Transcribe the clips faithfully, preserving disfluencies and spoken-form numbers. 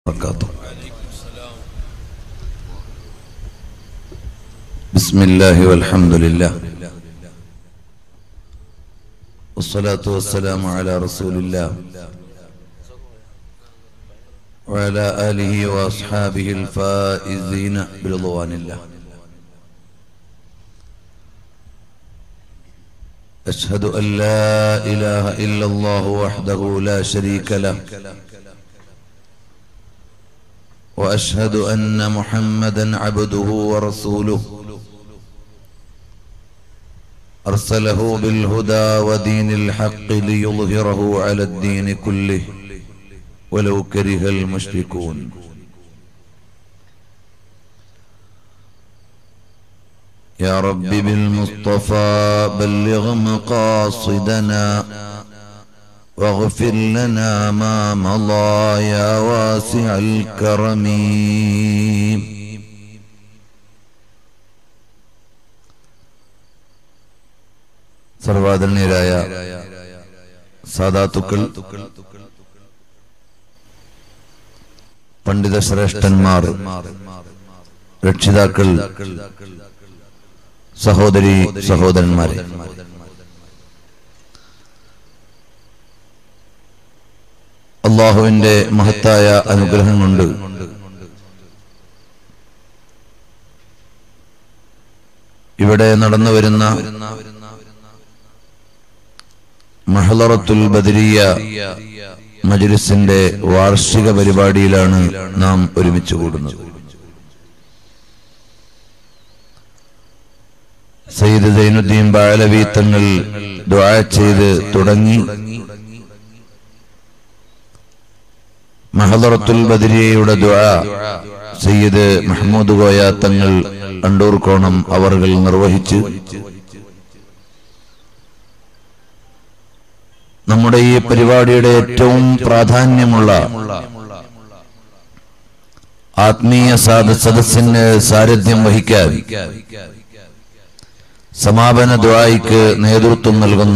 وبركاته. بسم الله والحمد لله والصلاة والسلام على رسول الله وعلى آله وأصحابه الفائزين برضوان الله. أشهد أن لا إله إلا الله وحده لا شريك له وأشهد أن محمدا عبده ورسوله أرسله بالهدى ودين الحق ليظهره على الدين كله ولو كره المشركون. يا رب بالمصطفى بلغ مقاصدنا واغفر لنا ما مضى يا واسع الكرم. സർവാദരണീയരായ സാദാത്തുക്കൾ, പണ്ഡിത ശ്രേഷ്ഠന്മാർ, രക്ഷിതാക്കൾ, സഹോദരി സഹോദരന്മാരെ, അല്ലാഹുവിന്റെ മഹത്തായ അനുഗ്രഹം കൊണ്ട് ഇവിടെ നടന്നു വരുന്ന മഹ്ളറത്തുൽ ബദരിയ മജ്ലിസിന്റെ വാർഷിക പരിപാടിയിലാണ് നാം ഒരുമിച്ച് കൂടുന്നത്. സയ്യിദ് സൈനുദ്ദീൻ ബാലവി തങ്ങൾ ദുആ ചെയ്ത് തുടങ്ങി മഹ്ളറത്തുൽ ബദരിയയുടെ ദുആ സയ്യിദ് മുഹമ്മദ് കോയ തങ്ങൾ അണ്ടൂർകോണം അവർകൾ നിർവഹിച്ച് നമ്മുടെ ഈ പരിപാടിയുടെ ഏറ്റവും പ്രാധാന്യമുള്ള ആത്മീയ സദസ്സിന് സാരഥ്യം വഹിക്കാൻ സമാപന ദുആയ്ക്ക് നേതൃത്വം നൽകുന്ന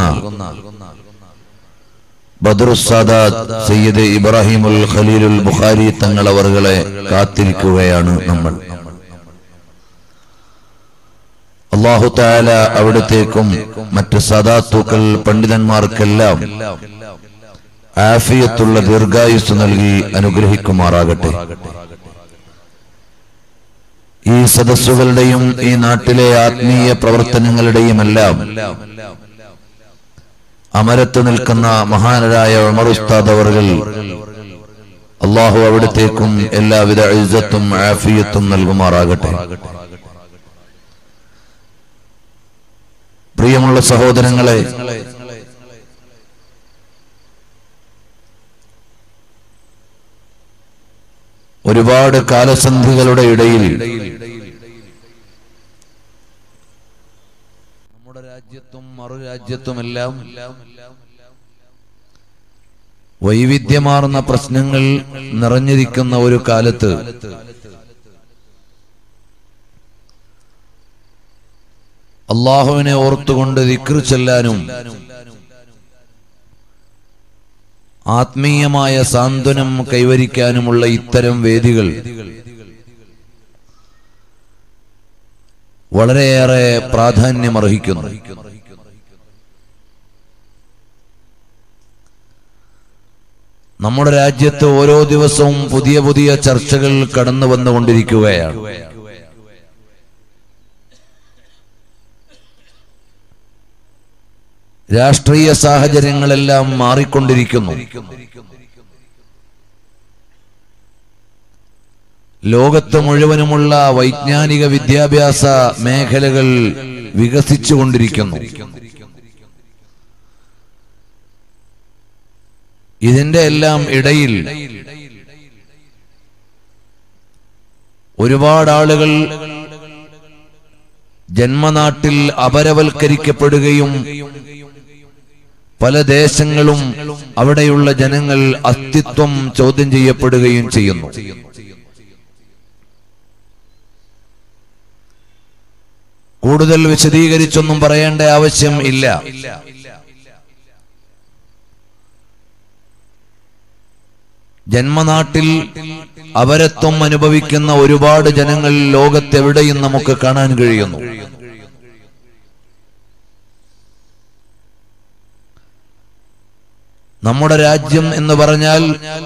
ബദ്റുസ് സാദാത്ത് സയ്യിദ് ഇബ്രാഹിമുൽ ഖലീലുൽ ബുഖാരി തങ്ങൾ അവർകളെ കാത്തിരിക്കുകയാണ് നമ്മൾ. അല്ലാഹു തആല അവിടത്തേക്കും മറ്റ് സാദാത്തുക്കൾ പണ്ഡിതന്മാർക്കെല്ലാം ആഫിയത്തുള്ള ദീർഘായുസ് നൽകി അനുഗ്രഹിക്കുമാറാകട്ടെ. ഈ സദസ്സുകളുടെയും ഈ നാട്ടിലെ ആത്മീയ പ്രവർത്തനങ്ങളുടെയും എല്ലാം അമരത്ത് നിൽക്കുന്ന മഹാനരായ ഉമർ ഉസ്താദ് അവർകൾ അല്ലാഹു അവിടത്തേക്കും എല്ലാവിധ ഇസ്സത്തും ആഫിയത്തും നൽകുമാറാകട്ടെ. പ്രിയമുള്ള സഹോദരങ്ങളെ, ഒരുപാട് കാലസന്ധികളുടെ ഇടയിൽ നമ്മുടെ രാജ്യത്തും മറു രാജ്യത്തുമെല്ലാം വൈവിധ്യമാർന്ന പ്രശ്നങ്ങൾ നിറഞ്ഞിരിക്കുന്ന ഒരു കാലത്ത് അല്ലാഹുവിനെ ഓർത്തുകൊണ്ട് ദിക്ർ ചൊല്ലാനും ആത്മീയമായ സാന്ത്വനം കൈവരിക്കാനുമുള്ള ഇത്തരം വേദികൾ വളരെയേറെ പ്രാധാന്യമർഹിക്കുന്നു. നമ്മുടെ രാജ്യത്ത് ഓരോ ദിവസവും പുതിയ പുതിയ ചർച്ചകൾ കടന്നു വന്നുകൊണ്ടിരിക്കുകയാണ്. രാഷ്ട്രീയ സാഹചര്യങ്ങളെല്ലാം മാറിക്കൊണ്ടിരിക്കുന്നു. ലോകത്ത് മുഴുവനുമുള്ള വൈജ്ഞാനിക വിദ്യാഭ്യാസ മേഖലകൾ വികസിച്ചുകൊണ്ടിരിക്കുന്നു. ഇതിന്റെ എല്ലാം ഇടയിൽ ഒരുപാട് ആളുകൾ ജന്മനാട്ടിൽ അപരവൽക്കരിക്കപ്പെടുകയും പല ദേശങ്ങളും അവിടെയുള്ള ജനങ്ങൾ അസ്തിത്വം ചോദ്യം ചെയ്യപ്പെടുകയും ചെയ്യുന്നു. കൂടുതൽ വിശദീകരിച്ചൊന്നും പറയേണ്ട ആവശ്യം ഇല്ല. ജന്മനാട്ടിൽ അപരത്വം അനുഭവിക്കുന്ന ഒരുപാട് ജനങ്ങൾ ലോകത്തെവിടെയും നമുക്ക് കാണാൻ കഴിയുന്നു. നമ്മുടെ രാജ്യം എന്ന് പറഞ്ഞാൽ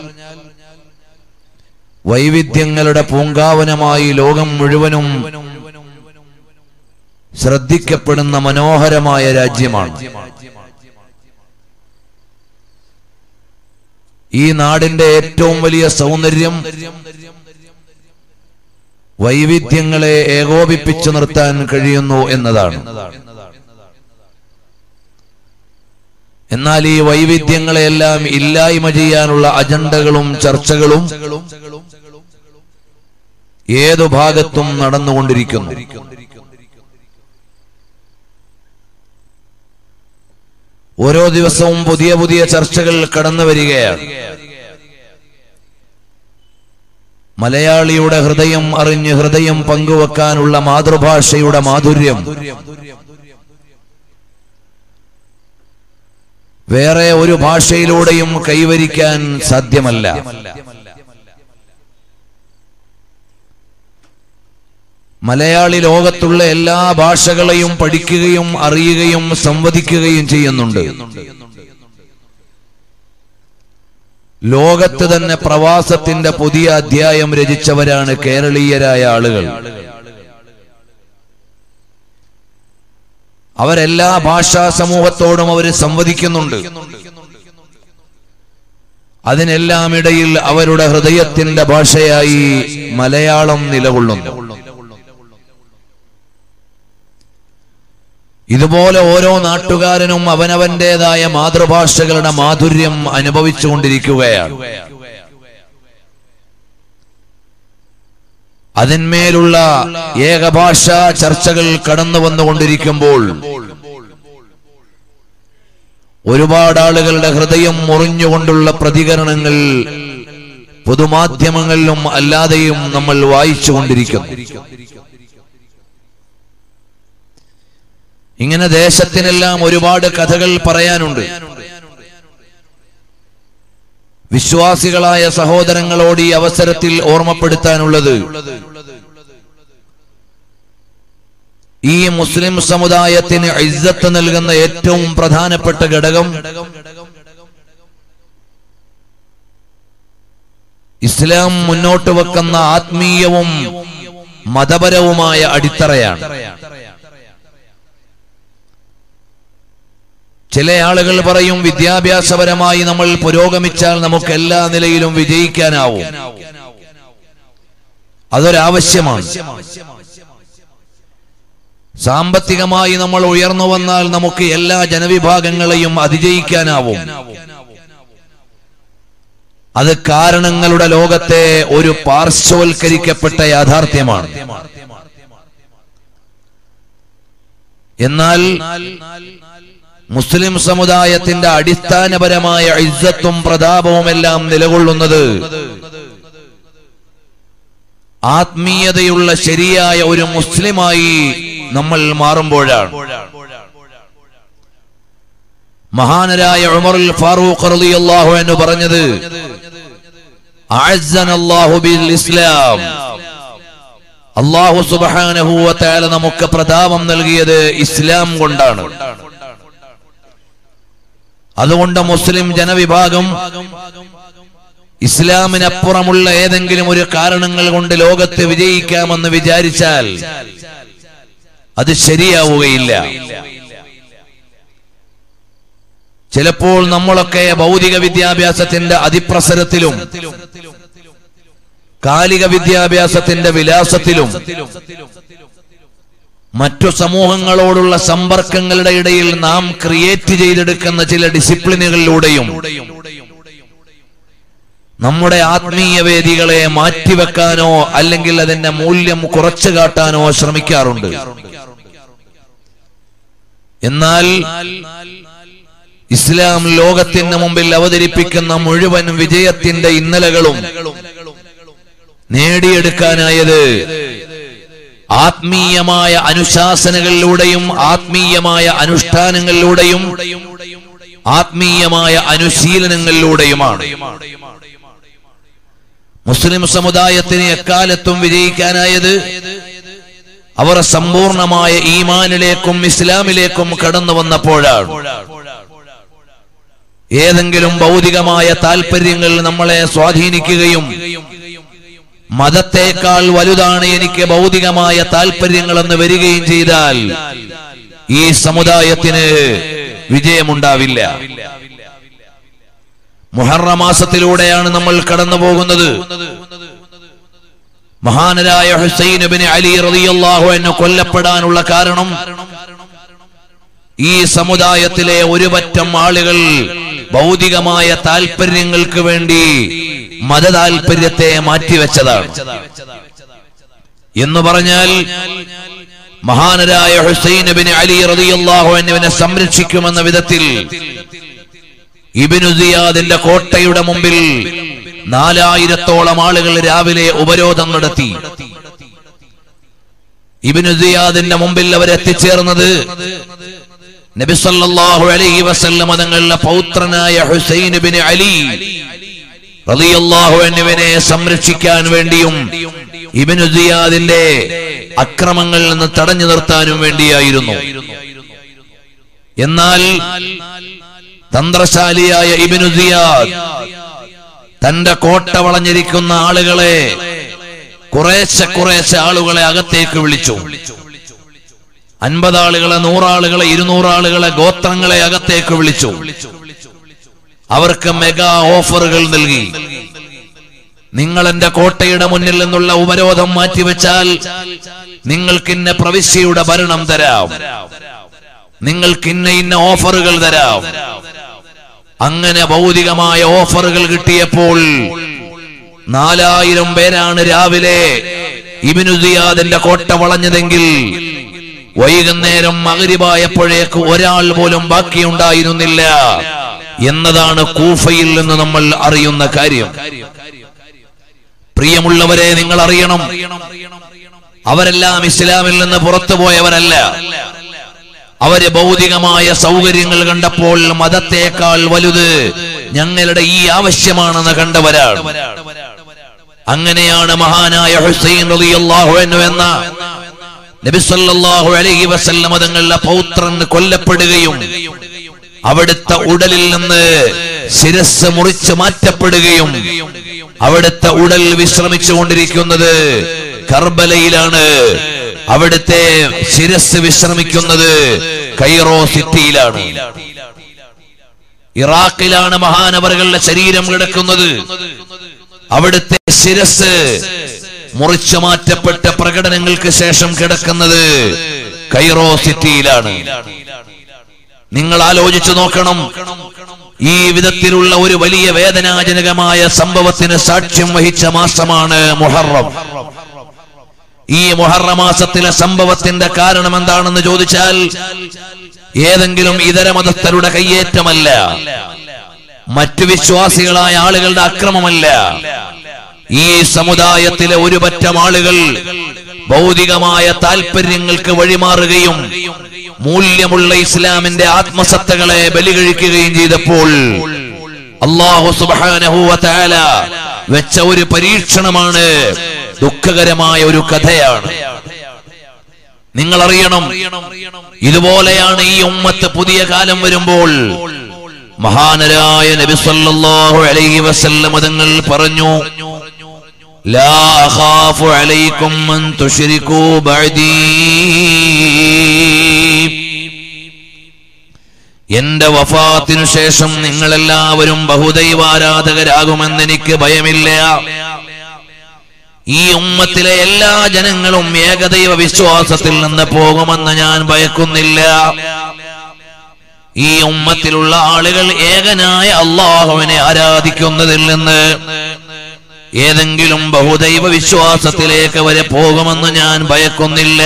വൈവിധ്യങ്ങളുടെ പൂങ്കാവനമായി ലോകം മുഴുവനും ശ്രദ്ധിക്കപ്പെടുന്ന മനോഹരമായ രാജ്യമാണ്. ഈ നാടിന്റെ ഏറ്റവും വലിയ സൗന്ദര്യം വൈവിധ്യങ്ങളെ ഏകോപിപ്പിച്ചു നിർത്താൻ കഴിയുന്നു എന്നതാണ്. എന്നാൽ ഈ വൈവിധ്യങ്ങളെല്ലാം ഇല്ലായ്മ ചെയ്യാനുള്ള അജണ്ടകളും ചർച്ചകളും ഏതു ഭാഗത്തും നടന്നുകൊണ്ടിരിക്കുന്നു. ഓരോ ദിവസവും പുതിയ പുതിയ ചർച്ചകൾ കടന്നു വരികയാണ്. മലയാളിയുടെ ഹൃദയം അറിഞ്ഞ് ഹൃദയം പങ്കുവെക്കാനുള്ള മാതൃഭാഷയുടെ മാധുര്യം വേറെ ഒരു ഭാഷയിലൂടെയും കൈവരിക്കാൻ സാധ്യമല്ല. മലയാളി ലോകത്തുള്ള എല്ലാ ഭാഷകളെയും പഠിക്കുകയും അറിയുകയും സംവദിക്കുകയും ചെയ്യുന്നുണ്ട്. ലോകത്ത് തന്നെ പ്രവാസത്തിന്റെ പുതിയ അധ്യായം രചിച്ചവരാണ് കേരളീയരായ ആളുകൾ. അവരെല്ലാ ഭാഷാ സമൂഹത്തോടും അവർ സംവദിക്കുന്നുണ്ട്. അതിനെല്ലാം ഇടയിൽ അവരുടെ ഹൃദയത്തിന്റെ ഭാഷയായി മലയാളം നിലകൊള്ളുന്നു. ഇതുപോലെ ഓരോ നാട്ടുകാരനും അവനവന്റേതായ മാതൃഭാഷകളുടെ മാധുര്യം അനുഭവിച്ചുകൊണ്ടിരിക്കുകയാണ്. അതിന്മേലുള്ള ഏകഭാഷാ ചർച്ചകൾ കടന്നു വന്നുകൊണ്ടിരിക്കുമ്പോൾ ഒരുപാട് ആളുകളുടെ ഹൃദയം മുറിഞ്ഞുകൊണ്ടുള്ള പ്രതികരണങ്ങൾ പൊതുമാധ്യമങ്ങളിലും അല്ലാതെയും നമ്മൾ വായിച്ചുകൊണ്ടിരിക്കുന്നു. ഇങ്ങനെ ദേശത്തിനെല്ലാം ഒരുപാട് കഥകൾ പറയാനുണ്ട്. വിശ്വാസികളായ സഹോദരങ്ങളോട് ഈ അവസരത്തിൽ ഓർമ്മപ്പെടുത്താനുള്ളത്, ഈ മുസ്ലിം സമുദായത്തിന് ഇസ്സത്ത് നൽകുന്ന ഏറ്റവും പ്രധാനപ്പെട്ട ഘടകം ഇസ്ലാം മുന്നോട്ട് വെക്കുന്ന ആത്മീയവും മതപരവുമായ അടിത്തറയാണ്. ചില ആളുകൾ പറയും വിദ്യാഭ്യാസപരമായി നമ്മൾ പുരോഗമിച്ചാൽ നമുക്ക് എല്ലാ നിലയിലും വിജയിക്കാനാവും. അതൊരാവശ്യമാണ്. സാമ്പത്തികമായി നമ്മൾ ഉയർന്നു വന്നാൽ നമുക്ക് എല്ലാ ജനവിഭാഗങ്ങളെയും അതിജയിക്കാനാവും. അത് കാരണങ്ങളുടെ ലോകത്തെ ഒരു പാർശ്വവൽക്കരിക്കപ്പെട്ട യാഥാർത്ഥ്യമാണ്. എന്നാൽ മുസ്ലിം സമുദായത്തിന്റെ അടിസ്ഥാനപരമായ ഇസ്സത്തും പ്രതാപവും എല്ലാം നിലകൊള്ളുന്നത് ആത്മീയതയുള്ള ശരിയായ ഒരു മുസ്ലിമായി നമ്മൾ മാറുമ്പോഴാണ്. മഹാനരായ ഉമറുൽ ഫാറൂഖ് റളിയല്ലാഹു അൻഹു പറഞ്ഞത്, അഅസ്സനല്ലാഹു ബിൽ ഇസ്ലാം, അല്ലാഹു സുബ്ഹാനഹു വ തആല നമുക്ക് പ്രതാപം നൽകിയത് ഇസ്ലാം കൊണ്ടാണ്. അതുകൊണ്ട് മുസ്ലിം ജനവിഭാഗം ഇസ്ലാമിനപ്പുറമുള്ള ഏതെങ്കിലും ഒരു കാരണങ്ങൾ കൊണ്ട് ലോകത്ത് വിജയിക്കാമെന്ന് വിചാരിച്ചാൽ അത് ശരിയാവുകയില്ല. ചിലപ്പോൾ നമ്മളൊക്കെ ഭൗതിക വിദ്യാഭ്യാസത്തിന്റെ അതിപ്രസരത്തിലും കാലിക വിദ്യാഭ്യാസത്തിന്റെ വിലാസത്തിലും മറ്റു സമൂഹങ്ങളോടുള്ള സമ്പർക്കങ്ങളുടെ ഇടയിൽ നാം ക്രിയേറ്റ് ചെയ്തെടുക്കുന്ന ചില ഡിസിപ്ലിനുകളിലൂടെയും നമ്മുടെ ആത്മീയ വേദികളെ മാറ്റിവെക്കാനോ അല്ലെങ്കിൽ അതിന്റെ മൂല്യം കുറച്ചു കാട്ടാനോ ശ്രമിക്കാറുണ്ട്. എന്നാൽ ഇസ്ലാം ലോകത്തിന് മുമ്പിൽ അവതരിപ്പിക്കുന്ന മുഴുവൻ വിജയത്തിന്റെ ഇന്നലകളും നേടിയെടുക്കാനായത് ആത്മീയമായ അനുശാസനകളിലൂടെയും ആത്മീയമായ അനുഷ്ഠാനങ്ങളിലൂടെയും ആത്മീയമായ അനുശീലനങ്ങളിലൂടെയുമാണ്. മുസ്ലിം സമുദായത്തിന് എക്കാലത്തും വിജയിക്കാനായത് അവർ സമ്പൂർണമായ ഈമാനിലേക്കും ഇസ്ലാമിലേക്കും കടന്നു വന്നപ്പോഴാണ്. ഏതെങ്കിലും ഭൗതികമായ താല്പര്യങ്ങൾ നമ്മളെ സ്വാധീനിക്കുകയും മതത്തേക്കാൾ വലുതാണ് എനിക്ക് ഭൗതികമായ താല്പര്യങ്ങളെന്ന് വരികയും ചെയ്താൽ ഈ സമുദായത്തിന് വിജയമുണ്ടാവില്ല. മുഹറം മാസത്തിലൂടെയാണ് നമ്മൾ കടന്നു പോകുന്നത്. മഹാനരായ ഹുസൈൻ ഇബ്നു അലി റളിയല്ലാഹു അൻഹു കൊല്ലപ്പെടാനുള്ള കാരണം ഈ സമുദായത്തിലെ ഒരു പറ്റം ആളുകൾ ഭൗതികമായ താല്പര്യങ്ങൾക്ക് വേണ്ടി മത താല്പര്യത്തെ മാറ്റിവെച്ചതാണ്. എന്ന് പറഞ്ഞാൽ മഹാനരായ ഹുസൈൻ ഇബ്നു അലി റളിയല്ലാഹു അൻഹുവിനെ സംരക്ഷിക്കുമെന്ന വിധത്തിൽ ഇബ്നു സിയാദിന്റെ കോട്ടയുടെ മുമ്പിൽ നാലായിരത്തോളം ആളുകൾ രാവിലെ ഉപരോധം നടത്തി. ഇബ്നു സിയാദിന്റെ മുമ്പിൽ അവരെത്തിച്ചേർന്നത് നബി സല്ലല്ലാഹു അലൈഹി വസല്ലം തങ്ങളുടെ പൗത്രനായ ഹുസൈൻ ഇബ്നു അലി റളിയല്ലാഹു അൻഹുവിനെ സംരക്ഷിക്കാൻ വേണ്ടിയും ഇബ്നു സിയാദിന്റെ അക്രമങ്ങളിൽ നിന്ന് തടഞ്ഞു നിർത്താനും വേണ്ടിയായിരുന്നു. എന്നാൽ തന്ത്രശാലിയായ ഇബ്നു സിയാദ് തന്റെ കോട്ട വളഞ്ഞിരിക്കുന്ന ആളുകളെ കുറേശ്ശെ കുറേശ്ശെ ആളുകളെ അകത്തേക്ക് വിളിച്ചു. അൻപതാളുകളെ, നൂറാളുകളെ, ഇരുന്നൂറാളുകളെ, ഗോത്രങ്ങളെ അകത്തേക്ക് വിളിച്ചു. അവർക്ക് മെഗാ ഓഫറുകൾ നൽകി. നിങ്ങൾ എന്റെ കോട്ടയുടെ മുന്നിൽ നിന്നുള്ള ഉപരോധം മാറ്റിവെച്ചാൽ നിങ്ങൾക്ക് ഇന്ന പ്രവിശ്യയുടെ ഭരണം തരാം, നിങ്ങൾക്ക് ഇന്ന ഇന്ന ഓഫറുകൾ തരാം. അങ്ങനെ ഭൗതികമായ ഓഫറുകൾ കിട്ടിയപ്പോൾ നാലായിരം പേരാണ് രാവിലെ ഇബ്നു സിയാദിന്റെ കോട്ട വളഞ്ഞതെങ്കിൽ വൈകുന്നേരം മഗ്രിബായപ്പോഴേക്ക് ഒരാൾ പോലും ബാക്കിയുണ്ടായിരുന്നില്ല എന്നതാണ് കൂഫയിൽ നിന്ന് നമ്മൾ അറിയുന്ന കാര്യം. പ്രിയമുള്ളവരെ, നിങ്ങൾ അറിയണം, അവരെല്ലാം ഇസ്ലാമിൽ നിന്ന് പുറത്തുപോയവരല്ല. അവര് ഭൗതികമായ സൗകര്യങ്ങൾ കണ്ടപ്പോൾ മതത്തേക്കാൾ വലുത് ഞങ്ങളുടെ ഈ ആവശ്യമാണെന്ന് കണ്ടവരാണ്. അങ്ങനെയാണ് മഹാനായ ഹുസൈൻ റളിയല്ലാഹു അൻഹു എന്ന നബി സല്ലല്ലാഹു അലൈഹി വസല്ലം തങ്ങളുടെ പൗത്രൻ കൊല്ലപ്പെടുകയും അവിടുത്തെ ഉടലിൽ നിന്ന് ശിരസ് മുറിച്ചു മാറ്റപ്പെടുകയും അവിടുത്തെ ഉടൽ വിശ്രമിച്ചു കൊണ്ടിരിക്കുന്നത് കർബലയിലാണ്. അവിടുത്തെ ശിരസ് വിശ്രമിക്കുന്നത് കൈറോ സിറ്റിയിലാണ്. ഇറാഖിലാണ് മഹാനവറുകളുടെ ശരീരം കിടക്കുന്നത്. അവിടുത്തെ ശിരസ് മുറിച്ചു മാറ്റപ്പെട്ട പ്രകടനങ്ങൾക്ക് ശേഷം കിടക്കുന്നത് കൈറോ സിറ്റിയിലാണ്. നിങ്ങൾ ആലോചിച്ചു നോക്കണം, ഈ വിധത്തിലുള്ള ഒരു വലിയ വേദനാജനകമായ സംഭവത്തിന് സാക്ഷ്യം വഹിച്ച മാസമാണ് മുഹറം. ഈ മുഹറം മാസത്തിലെ സംഭവത്തിന്റെ കാരണം എന്താണെന്ന് ചോദിച്ചാൽ ഏതെങ്കിലും ഇതര മതസ്ഥരുടെ കയ്യേറ്റമല്ല, മറ്റു വിശ്വാസികളായ ആളുകളുടെ അക്രമമല്ല. ഈ സമുദായത്തിലെ ഒരു പറ്റം ആളുകൾ ഭൗതികമായ താല്പര്യങ്ങൾക്ക് വഴിമാറുകയും മൂല്യമുള്ള ഇസ്ലാമിന്റെ ആത്മസത്തകളെ ബലികഴിക്കുകയും ചെയ്തപ്പോൾ അല്ലാഹു സുബ്ഹാനഹു വ തആല വെച്ച ഒരു പരീക്ഷണമാണ്, ദുഃഖകരമായ ഒരു കഥയാണ്. നിങ്ങൾ അറിയണം, ഇതുപോലെയാണ് ഈ ഉമ്മത്ത് പുതിയ കാലം വരുമ്പോൾ മഹാനരായ നബി സല്ലല്ലാഹു അലൈഹി വസല്ലം തങ്ങൾ പറഞ്ഞു, ലാ അഖാഫു അലൈക്കും അൻ തുശ്രികൂ ബഅദീ. എന്റെ വഫാത്തിനു ശേഷം നിങ്ങളെല്ലാവരും ബഹുദൈവാരാധകരാകുമെന്ന് എനിക്ക് ഭയമില്ല. ഈ ഉമ്മത്തിലെ എല്ലാ ജനങ്ങളും ഏകദൈവ വിശ്വാസത്തിൽ നിന്ന് പോകുമെന്ന് ഞാൻ ഭയക്കുന്നില്ല. ഈ ഉമ്മത്തിലുള്ള ആളുകൾ ഏകനായ അല്ലാഹുവിനെ ആരാധിക്കുന്നതിൽ നിന്ന് ഏതെങ്കിലും ബഹുദൈവ വിശ്വാസത്തിലേക്ക് വരെ പോകുമെന്ന് ഞാൻ ഭയക്കുന്നില്ല.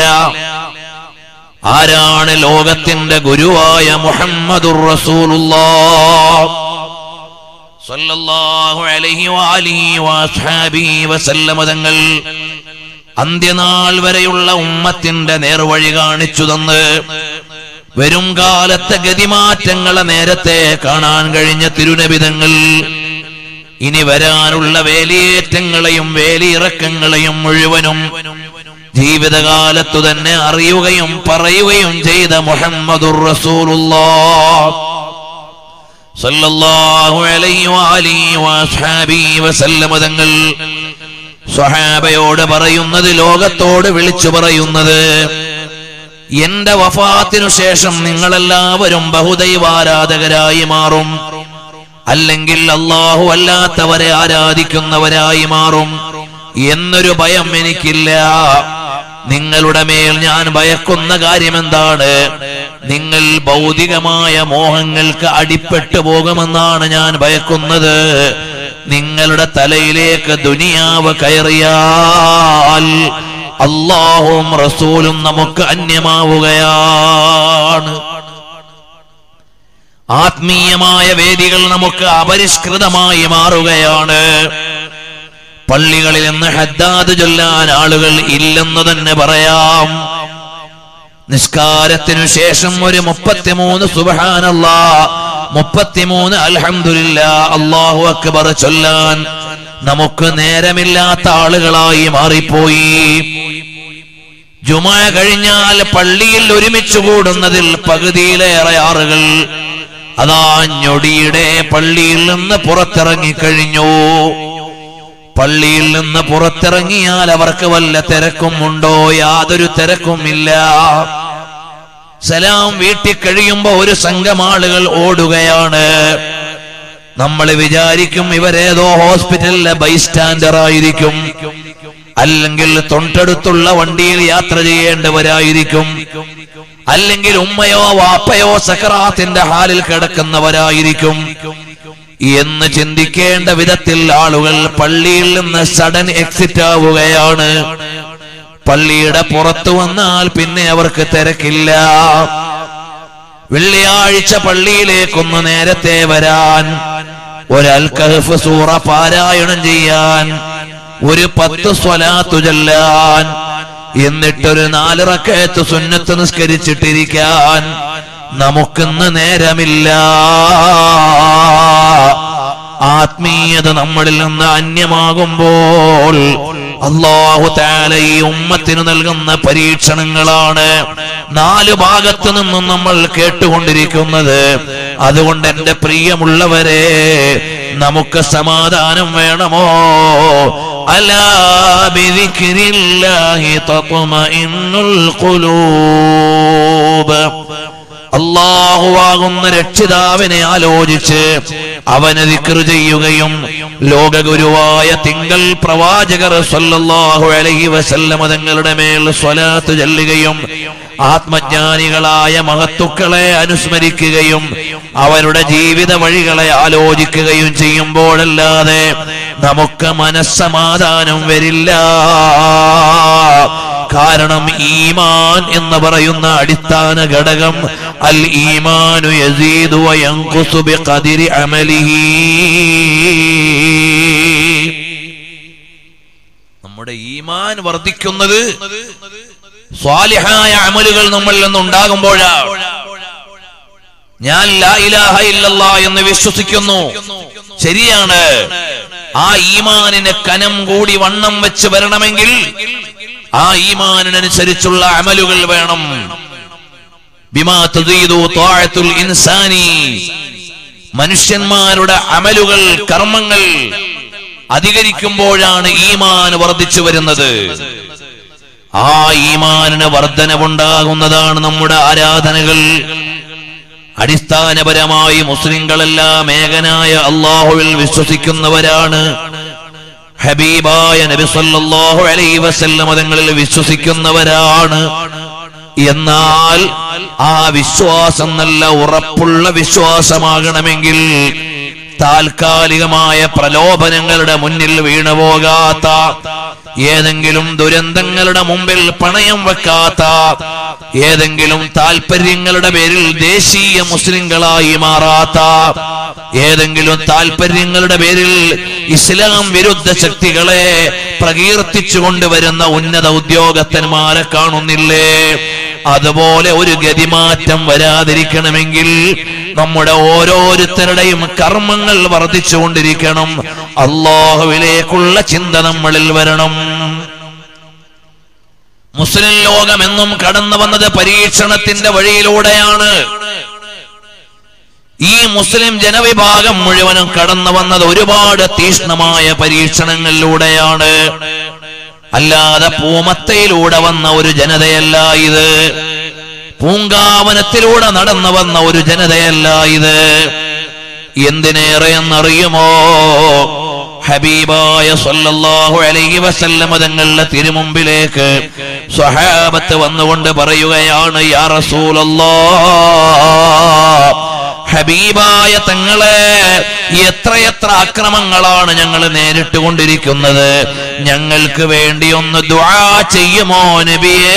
ആരാണ് ലോകത്തിന്റെ ഗുരുവായ മുഹമ്മദുർ റസൂലുള്ളാഹ് സല്ലല്ലാഹു അലൈഹി വഅലിഹി വഅസ്ഹാബിഹി വസല്ലമ തങ്ങൾ അന്ത്യനാൾ വരെയുള്ള ഉമ്മത്തിന്റെ നേർവഴി കാണിച്ചു തന്ന് വരും കാലത്തെ ഗതിമാറ്റങ്ങളെ നേരത്തെ കാണാൻ കഴിഞ്ഞ തിരുനബി തങ്ങൾ ഇനി വരാനുള്ള വേലിയേറ്റങ്ങളെയും വേലിയിറക്കങ്ങളെയും മുഴുവനും ജീവിതകാലത്തു തന്നെ അറിയുകയും പറയുകയും ചെയ്ത മുഹമ്മദുർ റസൂലുള്ളാഹ് സല്ലല്ലാഹു അലൈഹി വഅലിഹി വഅസ്ഹാബിഹി വസല്ലമ തങ്ങൾ സ്വഹാബയോട് പറയുന്നത്, ലോകത്തോട് വിളിച്ചു പറയുന്നത്, എന്റെ വഫാത്തിനു ശേഷം നിങ്ങളെല്ലാവരും ബഹുദൈവാരാധകരായി മാറും, അല്ലെങ്കിൽ അല്ലാഹു അല്ലാത്തവരെ ആരാധിക്കുന്നവരായി മാറും എന്നൊരു ഭയം എനിക്കില്ല. നിങ്ങളുടെ മേൽ ഞാൻ ഭയക്കുന്ന കാര്യം എന്താണ്? നിങ്ങൾ ഭൗതികമായ മോഹങ്ങൾക്ക് അടിപ്പെട്ടു പോകുമെന്നാണ് ഞാൻ ഭയക്കുന്നത്. നിങ്ങളുടെ തലയിലേക്ക് ദുനിയാവ് കയറിയാൽ അല്ലാഹുവും റസൂലും നമുക്ക് അന്യമാവുകയാണ്. ആത്മീയമായ വേദികൾ നമുക്ക് അപരിഷ്കൃതമായി മാറുകയാണ്. പള്ളികളിൽ നിന്ന് ഹദ്ദാദ് ചൊല്ലാൻ ആളുകൾ ഇല്ലെന്ന് തന്നെ പറയാം. നിസ്കാരത്തിനു ശേഷം ഒരു മുപ്പത്തിമൂന്ന് സുബ്ഹാനല്ലാഹ്, മുപ്പത്തിമൂന്ന് അൽഹംദുലില്ലാഹ്, അല്ലാഹു അക്ബർ ചൊല്ലാൻ നമുക്ക് നേരമില്ലാത്ത ആളുകളായി മാറിപ്പോയി. ജുമാ കഴിഞ്ഞാൽ പള്ളിയിൽ ഒരുമിച്ച് കൂടുന്നതിൽ പകുതിയിലേറെ ആളുകൾ അതാ ഞൊടിയുടെ പള്ളിയിൽ നിന്ന് പുറത്തിറങ്ങിക്കഴിഞ്ഞു. പള്ളിയിൽ നിന്ന് പുറത്തിറങ്ങിയാൽ അവർക്ക് വല്ല തിരക്കും ഉണ്ടോ? യാതൊരു തിരക്കുമില്ല. സലാം വീട്ടിൽ കഴിയുമ്പോ ഒരു സംഘം ആളുകൾ ഓടുകയാണ്. നമ്മൾ വിചാരിക്കും ഇവരേതോ ഹോസ്പിറ്റലിലെ ബൈസ്റ്റാൻഡർ ആയിരിക്കും, അല്ലെങ്കിൽ തൊട്ടടുത്തുള്ള വണ്ടിയിൽ യാത്ര ചെയ്യേണ്ടവരായിരിക്കും, അല്ലെങ്കിൽ ഉമ്മയോ വാപ്പയോ സക്കറാത്തിന്റെ ഹാലിൽ കിടക്കുന്നവരായിരിക്കും എന്ന് ചിന്തിക്കേണ്ട വിധത്തിൽ ആളുകൾ പള്ളിയിൽ നിന്ന് സഡൻ എക്സിറ്റ് ആവുകയാണ്. പള്ളിയുടെ പുറത്തു വന്നാൽ പിന്നെ അവർക്ക് തിരക്കില്ല. വെള്ളിയാഴ്ച പള്ളിയിലേക്കൊന്ന് നേരത്തെ വരാൻ, ഒരു അൽ കഹ്ഫ് സൂറ പാരായണം ചെയ്യാൻ, ഒരു പത്ത് സ്വലാത്തു ചൊല്ലാൻ, എന്നിട്ടൊരു നാല് റക്അത്ത് സുന്നത്ത് നിസ്കരിച്ചിട്ടിരിക്കാൻ നമുക്കിന്ന് നേരമില്ല. ആത്മീയത നമ്മളിൽ നിന്ന് അന്യമാകുമ്പോൾ അല്ലാഹു തആല ഈ ഉമ്മത്തിന് നൽകുന്ന പരീക്ഷണങ്ങളാണ് നാല് ഭാഗത്തു നിന്നും നമ്മൾ കേട്ടുകൊണ്ടിരിക്കുന്നത്. അതുകൊണ്ട് എന്റെ പ്രിയമുള്ളവരെ, നമുക്ക് സമാധാനം വേണമോ? അലാ ബിദിക്രില്ലാഹി തത്മഇന്നുൽ ഖുലൂബ്. അല്ലാഹുവാകുന്ന രക്ഷിതാവിനെ ആലോചിച്ച് അവനെ ദിക്ർ ചെയ്യുകയും ലോകഗുരുവായ തിങ്കൾ പ്രവാചകർ സല്ലല്ലാഹു അലൈഹി വസല്ലമ തങ്ങളുടെ മേൽ സ്വലാത്ത് ചൊല്ലുകയും ആത്മജ്ഞാനികളായ മഹത്തുക്കളെ അനുസ്മരിക്കുകയും അവരുടെ ജീവിത വഴികളെ ആലോചിക്കുകയും ചെയ്യുമ്പോഴല്ലാതെ നമുക്ക് മനസ്സമാധാനം വരില്ല. കാരണം ഈമാൻ എന്ന് പറയുന്ന അടിസ്ഥാന ഘടകം അൽ ഈമാനു യസീദു വയൻഖുസു ബിഖദരി അമലിഹി. നമ്മുടെ ഈമാൻ വർദ്ധിക്കുന്നത് സ്വാലിഹായ അമലുകൾ നമ്മളിൽ നിന്ന് ഉണ്ടാകുമ്പോഴാണ്. ഞാൻ ലാ ഇലാഹ ഇല്ലല്ലാഹ് എന്ന് വിശ്വസിക്കുന്നു, ശരിയാണ്. ആ ഈമാനിന് കനം കൂടി വണ്ണം വെച്ച് വരണമെങ്കിൽ ആ ഈമാനിനനുസരിച്ചുള്ള അമലുകൾ വേണം. ബിമാ തസീദു ത്വാഅത്തുൽ ഇൻസാനി. മനുഷ്യന്മാരുടെ അമലുകൾ, കർമ്മങ്ങൾ അധികരിക്കുമ്പോഴാണ് ഈമാൻ വർദ്ധിച്ചു വരുന്നത്. ആ ഈമാനിന് വർധനവുണ്ടാകുന്നതാണ് നമ്മുടെ ആരാധനകൾ. അടിസ്ഥാനപരമായി മുസ്ലിങ്ങളെല്ലാം ഏകനായ അല്ലാഹുവിൽ വിശ്വസിക്കുന്നവരാണ്. ഹബീബായ നബി സല്ലല്ലാഹു അലൈഹി വസല്ലം തങ്ങളിൽ വിശ്വസിക്കുന്നവരാണ്. എന്നാൽ ആ വിശ്വാസം നല്ല ഉറപ്പുള്ള വിശ്വാസമാകണമെങ്കിൽ താൽക്കാലികമായ പ്രലോഭനങ്ങളുടെ മുന്നിൽ വീണുപോകാത്ത, ഏതെങ്കിലും ദുരന്തങ്ങളുടെ മുമ്പിൽ പണയം വെക്കാത്ത, ഏതെങ്കിലും താൽപര്യങ്ങളുടെ പേരിൽ ദേശീയ മുസ്ലിങ്ങളായി മാറാത്ത, ഏതെങ്കിലും താൽപര്യങ്ങളുടെ പേരിൽ ഇസ്ലാം വിരുദ്ധ ശക്തികളെ പ്രകീർത്തിച്ചു കൊണ്ടുവരുന്ന ഉന്നത ഉദ്യോഗസ്ഥന്മാരെ കാണുന്നില്ലേ? അതുപോലെ ഒരു ഗതിമാറ്റം വരാതിരിക്കണമെങ്കിൽ നമ്മുടെ ഓരോരുത്തരുടെയും കർമ്മങ്ങൾ വർദ്ധിച്ചുകൊണ്ടിരിക്കണം. അല്ലാഹുവിലേക്കുള്ള ചിന്ത നമ്മളിൽ വരണം. മുസ്ലിം ലോകമെന്നും കടന്നു വന്നത് പരീക്ഷണത്തിന്റെ വഴിയിലൂടെയാണ്. ഈ മുസ്ലിം ജനവിഭാഗം മുഴുവനും കടന്നു വന്നത് ഒരുപാട് തീക്ഷ്ണമായ പരീക്ഷണങ്ങളിലൂടെയാണ്. അല്ലാതെ പൂമത്തയിലൂടെ വന്ന ഒരു ജനതയല്ല ഇത്. പൂങ്കാവനത്തിലൂടെ നടന്നു വന്ന ഒരു ജനതയല്ല ഇത്. എന്തിനേറെ എന്നറിയുമോ? ഹബീബായ സല്ലല്ലാഹു അലൈഹി വസല്ലം തങ്ങളുടെ തിരുമുമ്പിലേക്ക് സ്വഹാബത്ത് വന്നുകൊണ്ട് പറയുകയാണ്, യാ റസൂലല്ലാഹ്, ഹബീബായ തങ്ങളെ, എത്രയെത്ര അക്രമങ്ങളാണ് ഞങ്ങൾ നേരിട്ട് കൊണ്ടിരിക്കുന്നത്. ഞങ്ങൾക്ക് വേണ്ടി ഒന്ന് ദുആ ചെയ്യുമോ നബിയേ?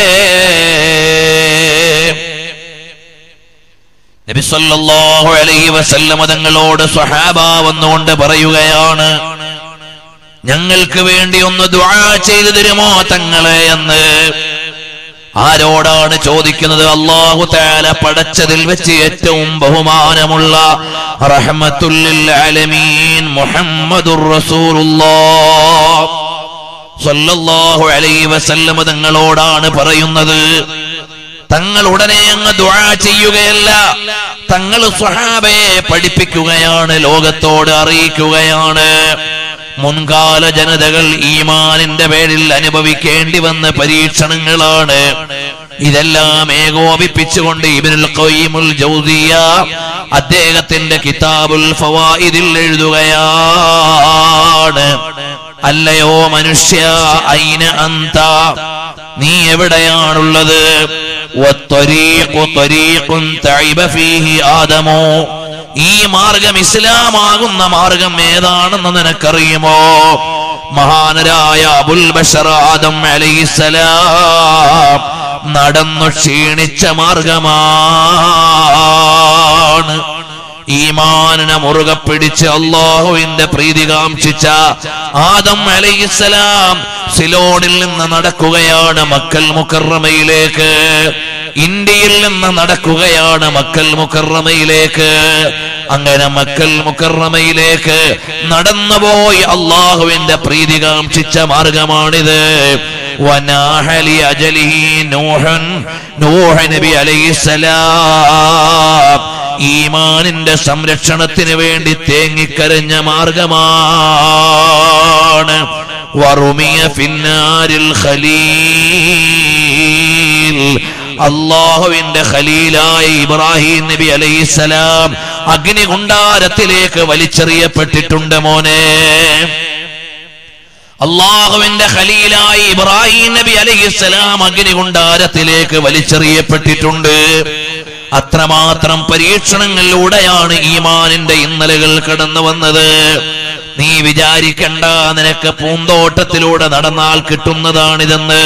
നബി സല്ലല്ലാഹു അലൈഹി വസല്ലം തങ്ങളോട് സ്വഹാബ വന്നുകൊണ്ട് പറയുകയാണ്, ഞങ്ങൾക്ക് വേണ്ടി ഒന്ന് ദുആ ചെയ്തു തരുമോ തങ്ങളെ എന്ന്. ആരോടാണ് ചോദിക്കുന്നത്? അല്ലാഹു തആല പടച്ചതിൽ വെച്ച് ഏറ്റവും ബഹുമാനമുള്ള റഹ്മത്തുൽ ലിൽ ആലമീൻ മുഹമ്മദുർ റസൂലുള്ളാഹ് സല്ലല്ലാഹു അലൈഹി വസല്ലം തങ്ങളോടാണ് പറയുന്നത്. തങ്ങൾ ഉടനെ അങ്ങ് ദുആ ചെയ്യുകയല്ല, തങ്ങൾ സ്വഹാബയെ പഠിപ്പിക്കുകയാണ്, ലോകത്തോട് അറിയിക്കുകയാണ്. മുൻകാല ജനതകൾ ഈമാനിന്റെ പേരിൽ അനുഭവിക്കേണ്ടി വന്ന പരീക്ഷണങ്ങളാണ്. ഇതെല്ലാം ഏകോപിപ്പിച്ചുകൊണ്ട് ഇബ്നുൽ ഖയ്യിമുൽ ജൗസിയ്യ അദ്ദേഹത്തിന്റെ കിതാബുൽ ഫവായിദിൽ എഴുതുകയാണ്, അല്ലയോ മനുഷ്യ, ഐന അന്ത, നീ എവിടെയാണുള്ളത്? വത്വരീഖു ത്വരീഖുൻ തഇബ ഫീഹി ആദമു, ഈ മാർഗം ഇസ്ലാമാകുന്ന മാർഗം ഏതാണെന്ന് നിനക്കറിയുമോ? മഹാനരായ അബുൽ ബശർ ആദം അലൈഹിസ്സലാം നടന്നു ക്ഷീണിച്ച മാർഗമാണ്. ഈമാനിനെ മുറുകെ പിടിച്ച് അല്ലാഹുവിന്റെ പ്രീതി കാംക്ഷിച്ച ആദം അലൈഹിസ്സലാം സിലോണിൽ നിന്ന് നടക്കുകയാണ് മക്കൽ മുക്കറമയിലേക്ക്. ഇന്ത്യയിൽ നിന്ന് നടക്കുകയാണ് മക്കൽ മുക്കറമയിലേക്ക്. അങ്ങനെ മക്കൽ മുക്കറമയിലേക്ക് നടന്നുപോയി അല്ലാഹുവിന്റെ പ്രീതി കാംക്ഷിച്ച മാർഗമാണിത്. വനാഹലി അജലിഹി നൂഹൻ, നൂഹ് നബി അലൈഹിസ്സലാം ഈമാനിന്റെ സംരക്ഷണത്തിന് വേണ്ടി തേങ്ങിക്കരഞ്ഞ മാർഗമാണ്. വറുമിയ ഫിന്നാരിൽ ഖലീൽ, അല്ലാഹുവിന്റെ ഖലീലായ ഇബ്രാഹിം നബി അലൈഹിസ്സലാം അഗ്നികുണ്ഡാരത്തിലേക്ക് വലിച്ചെറിയപ്പെട്ടിട്ടുണ്ട് മോനെ. അല്ലാഹുവിന്റെ ഖലീലായ ഇബ്രാഹിം നബി അലൈഹിസ്സലാം അഗ്നികുണ്ഡാരത്തിലേക്ക് വലിച്ചെറിയപ്പെട്ടിട്ടുണ്ട്. അത്രമാത്രം പരീക്ഷണങ്ങളിലൂടെയാണ് ഈമാനിന്റെ ഇന്നലകൾ കടന്നു വന്നത്. നീ വിചാരിക്കണ്ട നിനക്ക് പൂന്തോട്ടത്തിലൂടെ നടന്നാൽ കിട്ടുന്നതാണിതെന്ന്.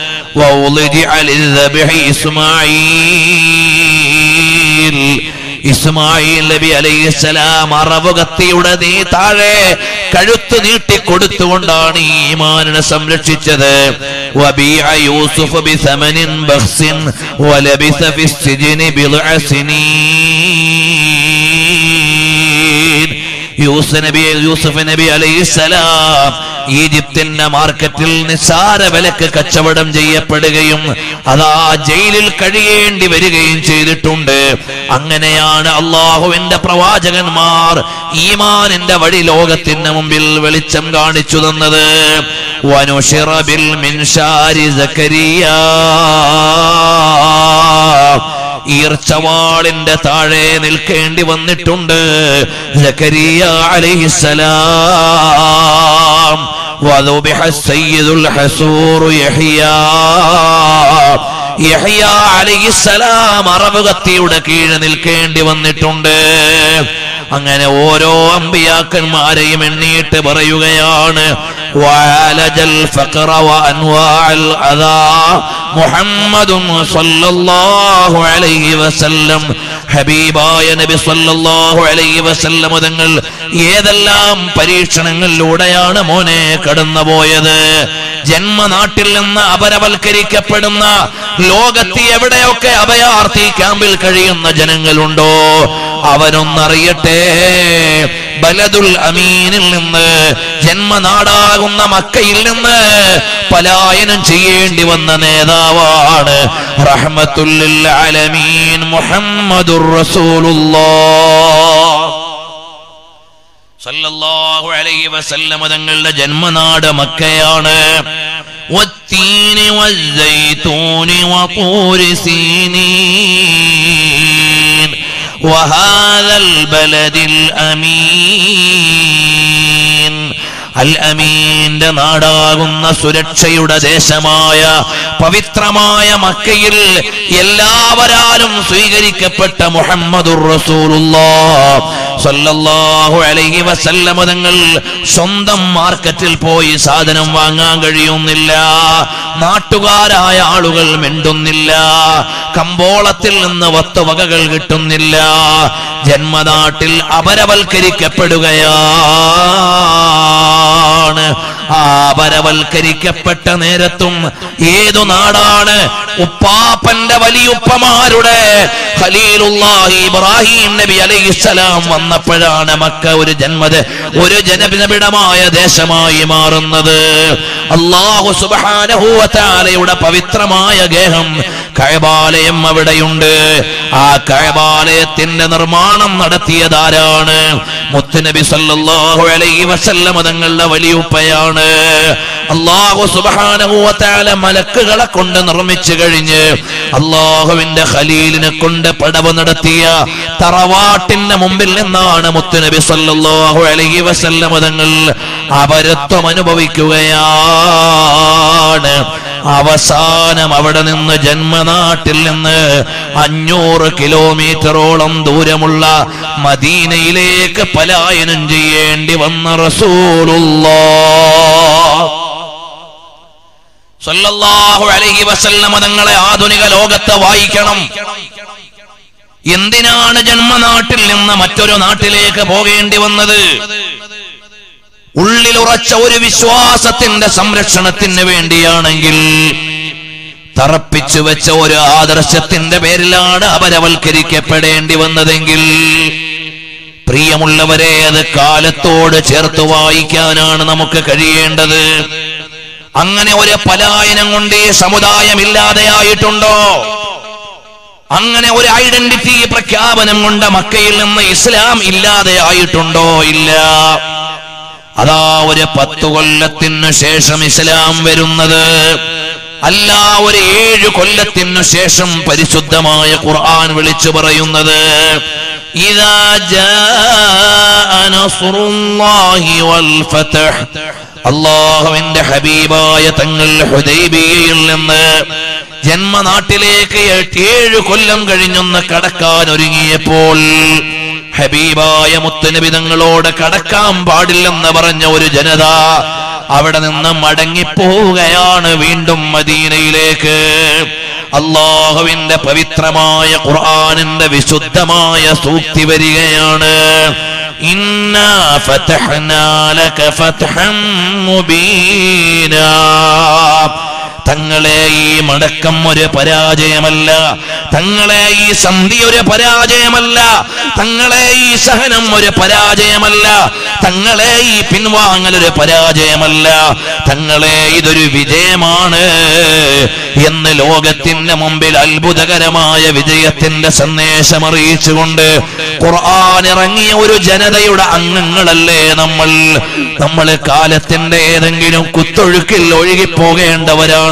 ഇസ്മാഈൽ ഇസ്മായിൽ നബി അലൈഹിസ്സലാം അറബ് കത്തിയുടെ നീ താഴെ കഴുത്ത് നീട്ടിക്കൊടുത്തുകൊണ്ടാണ് ഈ ഈമാനിനെ സംരക്ഷിച്ചത്. വബീഅ യൂസുഫ് ബിസമനിൻ ബഖ്സിൻ വലബിസ ഫിസ്സിജ്നി ബിദ്അ സിനീൻ. യൂസുഫ് നബി യൂസുഫ് നബി അലൈഹിസ്സലാം ഈജിപ്തിന്റെ മാർക്കറ്റിൽ നിസ്സാര വിലക്ക് കച്ചവടം ചെയ്യപ്പെടുകയും അതാ ജയിലിൽ കഴിയേണ്ടി വരികയും ചെയ്തിട്ടുണ്ട്. അങ്ങനെയാണ് അള്ളാഹുവിന്റെ പ്രവാചകന്മാർ ഈമാനിന്റെ വഴി ലോകത്തിന് മുമ്പിൽ വെളിച്ചം കാണിച്ചു തന്നത്. വനുശിറ ബിൽ മിൻശാരി സക്കരിയ, ഈർച്ചവാളിന്റെ താഴെ നിൽക്കേണ്ടി വന്നിട്ടുണ്ട് സക്കരിയ അലൈഹിസ്സലാം. വദുബിഹ സയ്യിദുൽ ഹസൂർ യഹ്യ, യഹ്യ അലൈഹിസ്സലാം അറബ് കത്തിയുടെ കീഴ് നിൽക്കേണ്ടി വന്നിട്ടുണ്ട്. അങ്ങനെ ഓരോ അമ്പിയാക്കന്മാരെയും എണ്ണിയിട്ട് പറയുകയാണ്, വഅലജൽ ഫഖറ വഅൻവാഅൽ അദാ മുഹമ്മദുൻ സ്വല്ലല്ലാഹു അലൈഹി വസല്ലം. ഹബീബായ നബി സ്വല്ലല്ലാഹു അലൈഹി വസല്ലം തങ്ങൾ ഏതെല്ലാം പരീക്ഷണങ്ങളിലൂടെയാണ് മോനെ കടന്നുപോയത്. ജന്മനാട്ടിൽ നിന്ന് അപരവൽക്കരിക്കപ്പെടുന്ന ലോകത്ത് എവിടെയൊക്കെ അഭയാർത്ഥി ക്യാമ്പിൽ കഴിയുന്ന ജനങ്ങളുണ്ടോ അവനൊന്നറിയട്ടെ, ബലദുൽ അമീനിൽ നിന്ന്, ജന്മനാടാകുന്ന മക്കയിൽ നിന്ന് പലായനം ചെയ്യേണ്ടി വന്ന നേതാവാണ് റഹ്മത്തുൽ ലിൽ ആലമീൻ മുഹമ്മദുർ റസൂലുള്ളാഹ് സല്ലല്ലാഹു അലൈഹി വസല്ലം. തങ്ങളുടെ ജന്മനാട് മക്കയാണ്. والتين والزيتون وطور سينين وهذا البلد الأمين. അൽ അമീന്റെ നാടാകുന്ന സുരക്ഷയുടെ ദേശമായ പവിത്രമായ മക്കയിൽ എല്ലാവരാലും സ്വീകരിക്കപ്പെട്ട മുഹമ്മദുർ റസൂലുള്ളാഹ് സല്ലല്ലാഹു അലൈഹി വസല്ലം തങ്ങൾ സ്വന്തം മാർക്കറ്റിൽ പോയി സാധനം വാങ്ങാൻ കഴിയുന്നില്ല. നാട്ടുകാരായ ആളുകൾ മിണ്ടുന്നില്ല. കമ്പോളത്തിൽ നിന്ന് വസ്തുവകകൾ കിട്ടുന്നില്ല. ജന്മനാട്ടിൽ അപരവൽക്കരിക്കപ്പെടുകയാണ്. ആ അപരവൽക്കരിക്കപ്പെട്ട നേരത്തും ഏതു നാടാണ്? ഉപ്പാപ്പന്റെ വലിയുപ്പമാരുടെ ഖലീലുല്ലാഹി ഇബ്രാഹിം നബി അലൈഹിസ്സലാം വന്നപ്പോഴാണ് മക്ക ഒരു ജന്മത് ഒരു ജനപിടമായ ദേശമായി മാറുന്നത്. അല്ലാഹു സുബ്ഹാനഹു വ തആലയുടെ പവിത്രമായ ഗേഹം കഅബാലയം അവിടെയുണ്ട്. ആ കഅബാലയത്തിന്റെ നിർമ്മാണം നടത്തിയതാരാണ്? മുത്തുനബി സല്ലല്ലാഹു അലൈഹി വസല്ലം തങ്ങളുടെ വലിയുപ്പയാണ്. അല്ലാഹു സുബ്ഹാനഹു വ തആല മലക്കുകളെ കൊണ്ട് നിർമ്മിച്ചു കഴിഞ്ഞ് അല്ലാഹുവിന്റെ ഖലീലിനെ കൊണ്ട് പടവ് നടത്തിയ തറവാട്ടിന്റെ മുമ്പിൽ നിന്നാണ് മുത്തുനബി സല്ലല്ലാഹു അലൈഹി വസല്ലം തങ്ങൾ അപരത്വം അനുഭവിക്കുകയാണ്. അവസാനം അവിടെ നിന്ന് ജന്മനാട്ടിൽ നിന്ന് അഞ്ഞൂറ് കിലോമീറ്ററോളം ദൂരമുള്ള മദീനയിലേക്ക് പലായനം ചെയ്യേണ്ടി വന്ന റസൂലുള്ളാഹ് സല്ലല്ലാഹു അലൈഹി വസല്ലം തങ്ങളെ ആധുനിക ലോകത്ത് വായിക്കണം. എന്തിനാണ് ജന്മനാട്ടിൽ നിന്ന് മറ്റൊരു നാട്ടിലേക്ക് പോകേണ്ടി വന്നത്? ഉള്ളിലുറച്ച ഒരു വിശ്വാസത്തിന്റെ സംരക്ഷണത്തിന് വേണ്ടിയാണെങ്കിൽ, തറപ്പിച്ചു വെച്ച ഒരു ആദർശത്തിന്റെ പേരിലാണ് അപരവൽക്കരിക്കപ്പെടേണ്ടി വന്നതെങ്കിൽ, പ്രിയമുള്ളവരെ, അത് കാലത്തോട് ചേർത്ത് വായിക്കാനാണ് നമുക്ക് കഴിയേണ്ടത്. അങ്ങനെ ഒരു പലായനം കൊണ്ട് ഈ സമുദായം ഇല്ലാതെയായിട്ടുണ്ടോ? അങ്ങനെ ഒരു ഐഡന്റിറ്റി പ്രഖ്യാപനം കൊണ്ട് മക്കയിൽ നിന്ന് ഇസ്ലാം ഇല്ലാതെയായിട്ടുണ്ടോ? ഇല്ല. അതാ ഒരു പത്തു കൊല്ലത്തിനു ശേഷം ഇസ്ലാം വരുന്നത്. അല്ല, ഒരു ഏഴു കൊല്ലത്തിനു ശേഷം പരിശുദ്ധമായ ഖുർആൻ വിളിച്ചു പറയുന്നത് ഇദാ ജാഅ നസ്റുല്ലാഹി വൽ ഫതഹ്. അല്ലാഹുവിന്റെ ഹബീബായ തങ്ങൾ ഹുദൈബിയയിൽ നിന്ന് ജന്മനാട്ടിലേക്ക് ഏഴു കൊല്ലം കഴിഞ്ഞൊന്ന് കടക്കാൻ ഒരുങ്ങിയപ്പോൾ ഹബീബായ മുത്തുനബി തങ്ങളോട് കടക്കാൻ പാടില്ലെന്ന് പറഞ്ഞ ഒരു ജനത അവിടെ നിന്ന് മടങ്ങിപ്പോവുകയാണ് വീണ്ടും മദീനയിലേക്ക്. അല്ലാഹുവിന്റെ പവിത്രമായ ഖുർആനിന്റെ വിശുദ്ധമായ സൂക്തി വരികയാണ്. ഇന്നാ ഫതഹ്നാ ലക ഫത്ഹൻ മുബീനാ. തങ്ങളെ ഈ മടക്കം ഒരു പരാജയമല്ല, തങ്ങളെ ഈ സന്ധി ഒരു പരാജയമല്ല, തങ്ങളെ ഈ സഹനം ഒരു പരാജയമല്ല, തങ്ങളെ ഈ പിൻവാങ്ങൽ ഒരു പരാജയമല്ല, തങ്ങളെ ഇതൊരു വിജയമാണ് എന്ന് ലോകത്തിന്റെ മുമ്പിൽ അത്ഭുതകരമായ വിജയത്തിന്റെ സന്ദേശം അറിയിച്ചുകൊണ്ട് ഖുർആൻ ഇറങ്ങിയ ഒരു ജനതയുടെ അംഗങ്ങളല്ലേ നമ്മൾ? നമ്മൾ കാലത്തിന്റെ ഏതെങ്കിലും കുത്തൊഴുക്കിൽ ഒഴുകിപ്പോകേണ്ടവരാണോ?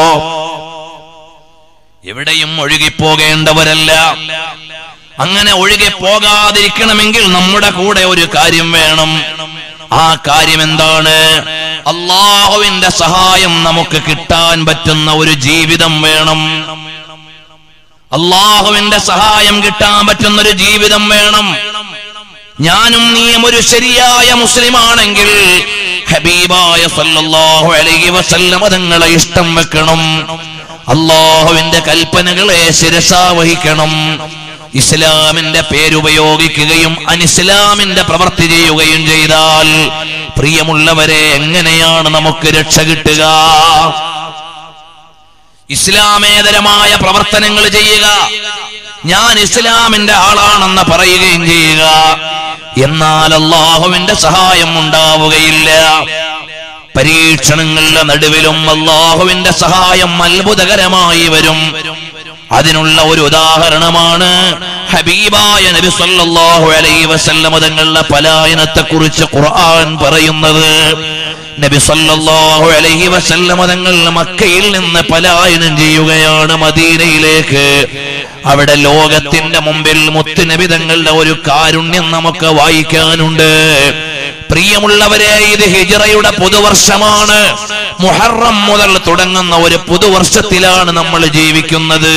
എവിടെയും ഒഴുകിപ്പോകേണ്ടവരല്ല. അങ്ങനെ ഒഴുകി പോകാതിരിക്കണമെങ്കിൽ നമ്മുടെ കൂടെ ഒരു കാര്യം വേണം. ആ കാര്യം എന്താണ്? അല്ലാഹുവിന്റെ സഹായം നമുക്ക് കിട്ടാൻ പറ്റുന്ന ഒരു ജീവിതം വേണം. അല്ലാഹുവിന്റെ സഹായം കിട്ടാൻ പറ്റുന്ന ഒരു ജീവിതം വേണം. ഞാനും നീയും ഒരു ശരിയായ മുസ്ലിമാണെങ്കിൽ ഹബീബായ സല്ലല്ലാഹു അലൈഹി വസല്ലം തങ്ങളെ ഇഷ്ടം വെക്കണം. അല്ലാഹുവിന്റെ കൽപ്പനകളെ ശിരസാ വഹിക്കണം. ഇസ്ലാമിന്റെ പേരുപയോഗിക്കുകയും അനിസ്ലാമിന്റെ പ്രവൃത്തി ചെയ്യുകയും ചെയ്താൽ പ്രിയമുള്ളവരെ, എങ്ങനെയാണ് നമുക്ക് രക്ഷ കിട്ടുക? ഇസ്ലാമേതരമായ പ്രവർത്തനങ്ങൾ ചെയ്യുക, ഞാൻ ഇസ്ലാമിന്റെ ആളാണെന്ന് പറയുകയും ചെയ്യുക. എന്നാൽ അല്ലാഹുവിന്റെ സഹായം ഉണ്ടാവുകയില്ല. പരീക്ഷണങ്ങളുടെ നടുവിലും അല്ലാഹുവിന്റെ സഹായം അത്ഭുതകരമായി വരും. അതിനുള്ള ഒരു ഉദാഹരണമാണ് ഹബീബായ നബി സല്ലല്ലാഹു അലൈഹി വസല്ലം തങ്ങളുടെ പലായനത്തെ കുറിച്ച് ഖുർആൻ പറയുന്നത്. നബി സല്ലല്ലാഹു അലൈഹി വസല്ലം തങ്ങൾ മക്കയിൽ നിന്ന് പലായനം ചെയ്യുകയാണ് മദീനയിലേക്ക്. അവിടെ ലോകത്തിന്റെ മുമ്പിൽ മുത്തുനബി തങ്ങളുടെ ഒരു കാരുണ്യം നമുക്ക് വായിക്കാനുണ്ട്. പ്രിയമുള്ളവരെ, ഇത് ഹിജ്റയുടെ പുതുവർഷമാണ്. മുഹറം മുതൽ തുടങ്ങുന്ന ഒരു പുതുവർഷത്തിലാണ് നമ്മൾ ജീവിക്കുന്നത്.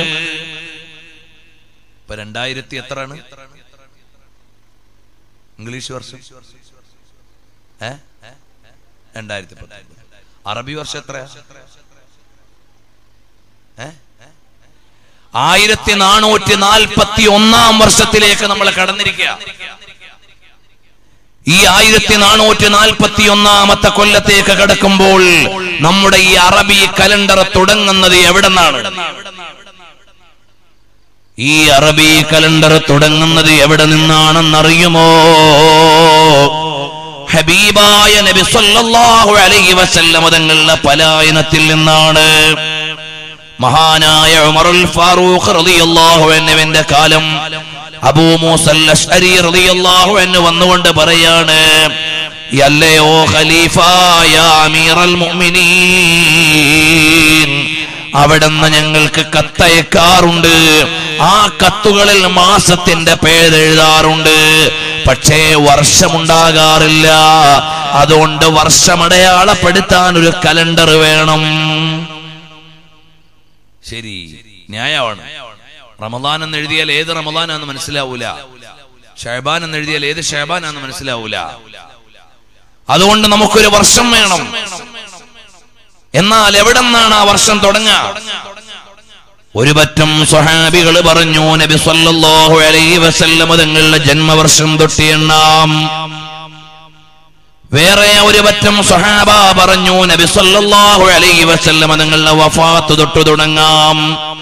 ഇപ്പൊ രണ്ടായിരത്തി എത്രയാണ് ഇംഗ്ലീഷ് വർഷം? ഏ രണ്ടായിരത്തി പത്ത്. അറബി വർഷം എത്രയാ? ഏ ആയിരത്തി നാനൂറ്റി നാൽപ്പത്തി ഒന്നാം വർഷത്തിലേക്ക് നമ്മൾ കടന്നിരിക്കുക. ഈ ആയിരത്തി നാനൂറ്റി നാൽപ്പത്തി ഒന്നാമത്തെ കൊല്ലത്തേക്ക് കടക്കുമ്പോൾ നമ്മുടെ ഈ അറബി കലണ്ടർ തുടങ്ങുന്നത് എവിടെ നിന്നാണ്? ഈ അറബി കലണ്ടർ തുടങ്ങുന്നത് എവിടെ നിന്നാണെന്നറിയുമോ? ഹബീബായ നബി സല്ലല്ലാഹു അലൈഹി വസല്ലം തങ്ങളുടെ പലായനത്തിൽ നിന്നാണ്. മഹാനായ ഉമറുൽ ഫാറൂഖ് റളിയല്ലാഹു അൻഹുവിന്റെ കാലം അബൂ മൂസൽ അശ്അരി റളിയല്ലാഹു അൻഹു വന്നുകൊണ്ട് പറയാണ്, യല്ലയോ ഖലീഫ, യാ അമീറൽ മുഅ്മിനീൻ, അവിടുന്ന് ഞങ്ങൾക്ക് കത്തയക്കാറുണ്ട്. ആ കത്തുകളിൽ മാസത്തിന്റെ പേരെഴുതാറുണ്ട്. പക്ഷേ വർഷമുണ്ടാകാറില്ല. അതുകൊണ്ട് വർഷമടയാളപ്പെടുത്താൻ ഒരു കലണ്ടർ വേണം. ശരി, ന്യായമാണ്. റമദാൻ എന്ന് എഴുതിയാൽ ഏത് റമദാനാന്ന് മനസ്സിലാവൂല. ഷഅബാൻ എന്ന് എഴുതിയാൽ ഏത് ഷഅബാനാന്ന് മനസ്സിലാവൂല. അതുകൊണ്ട് നമുക്കൊരു വർഷം വേണം. എന്നാൽ എവിടെ നിന്നാണ് ആ വർഷം തുടങ്ങുക? ഒരു പറ്റം സ്വഹാബികൾ പറഞ്ഞു, നബി സല്ലല്ലാഹു അലൈഹി വസല്ലം തങ്ങളുടെ ജന്മവർഷം തൊട്ട് എണ്ണാം. വേറെ ഒരു പറ്റം സ്വഹാബ പറഞ്ഞു, നബി സല്ലല്ലാഹു അലൈഹി വസല്ലം തങ്ങളുടെ വഫാത്ത് തൊട്ട് തുടങ്ങാം.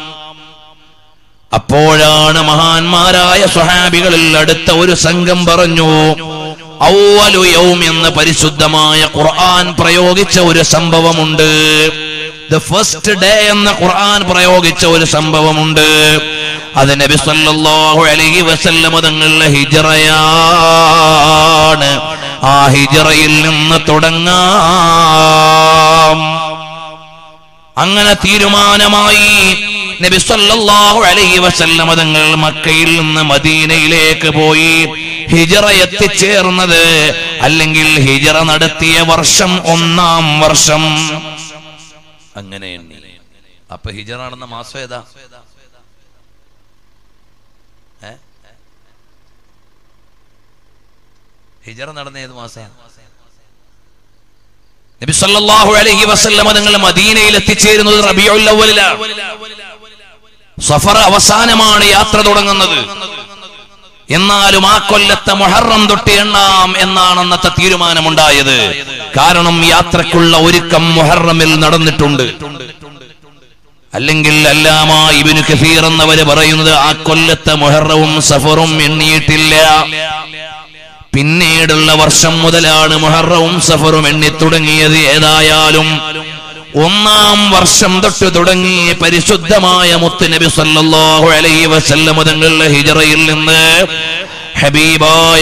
അപ്പോഴാണ് മഹാന്മാരായ സ്വഹാബികളിൽ അടുത്ത ഒരു സംഘം പറഞ്ഞു, അവ്വലു യൗം എന്ന് പരിശുദ്ധമായ ഖുർആൻ പ്രയോഗിച്ച ഒരു സംഭവമുണ്ട്. ദ ഫസ്റ്റ് ഡേ എന്ന ഖുർആൻ പ്രയോഗിച്ച ഒരു സംഭവമുണ്ട്. അത് നബി സല്ലല്ലാഹു അലൈഹി വസല്ലം തങ്ങളുടെ ഹിജ്റയാണ്. ആ ഹിജ്റയിൽ നിന്ന് തുടങ്ങാം. അങ്ങനെ തീരുമാനമായി. നബി സല്ലല്ലാഹു അലൈഹി വസല്ലം തങ്ങൾ മക്കയിൽ നിന്ന് മദീനയിലേക്ക് പോയി. ഹിജ്റ എത്തിച്ചേർന്നത്, അല്ലെങ്കിൽ ഹിജ്റ നടത്തിയ വർഷം ഒന്നാം വർഷം. അങ്ങനെ അപ്പൊ ഹിജ്റ നടന്ന മാസം ഏതാ? ഹിജ്റ നടന്ന ഏത് മാസം? നബി സല്ലല്ലാഹു അലൈഹി വസല്ലം തങ്ങൾ മദീനയിൽ എത്തിച്ചേരുന്നത് റബീഉൽ അവ്വലിലാണ്. സഫർ അവസാനമാണ് യാത്ര തുടങ്ങുന്നത്. എന്നാലും ആ കൊല്ലത്തെ മുഹറം തൊട്ട് എണ്ണാം എന്നാണ് അന്നത്തെ തീരുമാനമുണ്ടായത്. കാരണം യാത്രക്കുള്ള ഒരുക്കം മുഹറമിൽ നടന്നിട്ടുണ്ട്. അല്ലെങ്കിൽ അല്ലാമ ഇബ്നു കസീർ എന്നവര് പറയുന്നത് ആ കൊല്ലത്തെ മുഹറവും സഫറും എണ്ണിയിട്ടില്ല. പിന്നീടുള്ള വർഷം മുതലാണ് മുഹറവും സഫറും എണ്ണി തുടങ്ങിയത്. ഏതായാലും ഒന്നാം വർഷം തൊട്ട് തുടങ്ങി പരിശുദ്ധമായ മുത്തുനബി സല്ലല്ലാഹു അലൈഹി വസല്ലം തങ്ങളുടെ ഹിജ്റയിൽ നിന്ന് ഹബീബായ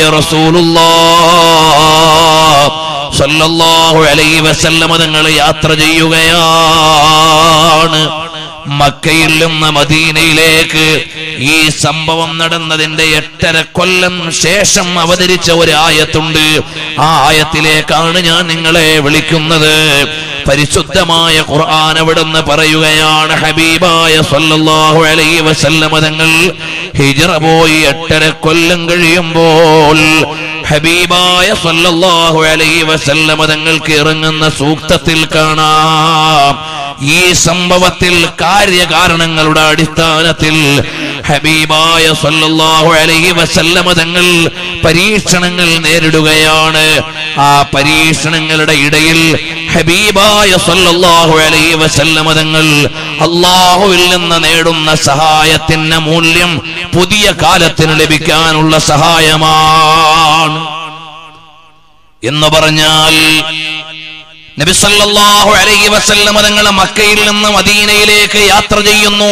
റസൂലുള്ളാഹ് സല്ലല്ലാഹു അലൈഹി വസല്ലം തങ്ങൾ യാത്ര ചെയ്യുകയാണ്. മക്കയിൽ നിന്ന് മദീനയിലേക്ക്. ഈ സംഭവം നടന്നതിന്റെ എട്ടര കൊല്ലം ശേഷം അവതരിച്ച ഒരു ആയത്തുണ്ട്. ആ ആയത്തിലേക്കാണ് ഞാൻ നിങ്ങളെ വിളിക്കുന്നത്. പരിശുദ്ധമായ ഖുർആൻ അവിടുന്ന് പറയുകയാണ്, ഹബീബായ സല്ലല്ലാഹു അലൈഹി വസല്ലം തങ്ങൾ ഹിജ്റ പോയി എട്ടര കൊല്ലം കഴിയുമ്പോൾ ഹബീബായ സല്ലല്ലാഹു അലൈഹി വസല്ലം തങ്ങൾക്ക് ഇറങ്ങുന്ന സൂക്തത്തിൽ കാണാം, ഈ സംഭവത്തിൽ കാര്യകാരണങ്ങളുടെ അടിസ്ഥാനത്തിൽ ഹബീബായ സല്ലല്ലാഹു അലൈഹി വസല്ലമ തങ്ങൾ പരീക്ഷണങ്ങൾ നേരിടുകയാണ്. ആ പരീക്ഷണങ്ങളുടെ ഇടയിൽ ഹബീബായ സല്ലല്ലാഹു അലൈഹി വസല്ലമ തങ്ങൾ അല്ലാഹുവിൽ നിന്ന് നേടുന്ന സഹായത്തിന്റെ മൂല്യം പുതിയ കാലത്തിന് ലഭിക്കാനുള്ള സഹായമാണ് എന്ന് പറഞ്ഞാൽ നബി സല്ലല്ലാഹു അലൈഹി വസല്ലമ തങ്ങൾ മക്കയിൽ നിന്ന് മദീനയിലേക്ക് യാത്ര ചെയ്യുന്നു.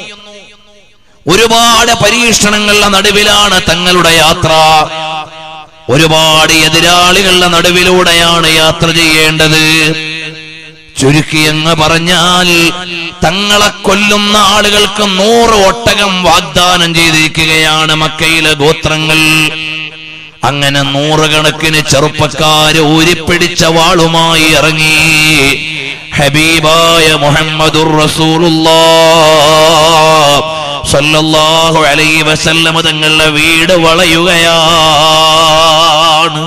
ഒരുപാട് പരീക്ഷണങ്ങളുടെ നടുവിലാണ് തങ്ങളുടെ യാത്ര. ഒരുപാട് എതിരാളികളുടെ നടുവിലൂടെയാണ് യാത്ര ചെയ്യേണ്ടത്. ചുരുക്കിയെന്ന് പറഞ്ഞാൽ തങ്ങളെ കൊല്ലുന്ന ആളുകൾക്ക് നൂറ് ഒട്ടകം വാഗ്ദാനം ചെയ്തിരിക്കുകയാണ് മക്കയിലെ ഗോത്രങ്ങൾ. അങ്ങനെ നൂറുകണക്കിന് ചെറുപ്പക്കാര് ഊരിപ്പിടിച്ച വാളുമായി ഇറങ്ങി ഹബീബായ മുഹമ്മദുർ റസൂലുള്ളാഹ് സല്ലല്ലാഹു അലൈഹി വസല്ലമ തങ്ങളുടെ വീട് വളയുകയാണ്.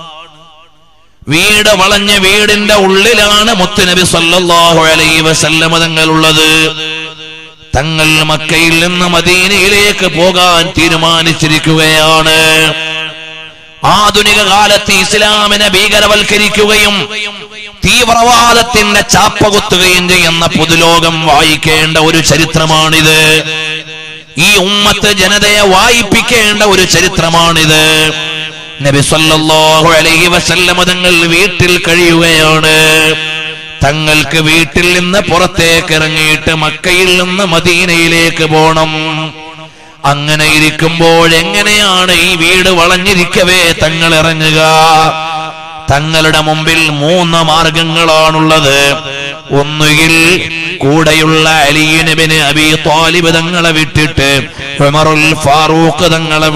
വീട് വളഞ്ഞ വീടിന്റെ ഉള്ളിലാണ് മുത്തുനബി സല്ലല്ലാഹു അലൈഹി വസല്ലമ തങ്ങളുള്ളത്. തങ്ങൾ മക്കയിൽ നിന്ന് മദീനയിലേക്ക് പോകാൻ തീരുമാനിച്ചിരിക്കുകയാണ്. ആധുനിക കാലത്ത് ഇസ്ലാമിനെ ഭീകരവൽക്കരിക്കുകയും തീവ്രവാദത്തിന്റെ ചാപ്പകുത്തുകയും ചെയ്യുന്ന പൊതുലോകം വായിക്കേണ്ട ഒരു ചരിത്രമാണിത്. ഈ ഉമ്മത്ത് ജനതയെ വായിപ്പിക്കേണ്ട ഒരു ചരിത്രമാണിത്. നബി സല്ലല്ലാഹു അലൈഹി വസല്ലമ തങ്ങൾ വീട്ടിൽ കഴിയുകയാണ്. തങ്ങൾക്ക് വീട്ടിൽ നിന്ന് പുറത്തേക്ക് ഇറങ്ങിയിട്ട് മക്കയിൽ നിന്ന് മദീനയിലേക്ക് പോണം. അങ്ങനെ ഇരിക്കുമ്പോൾ എങ്ങനെയാണ് ഈ വീട് വളഞ്ഞിരിക്കവേ തങ്ങൾ ഇറങ്ങുക? തങ്ങളുടെ മുമ്പിൽ മൂന്ന് മാർഗങ്ങളാണുള്ളത്. ഒന്നുകിൽ കൂടെയുള്ള അലി ഇബ്നു അബീ ത്വാലിബ് തങ്ങളെ വിട്ടിട്ട് ഉമറുൽ ഫാറൂഖ് തങ്ങളെ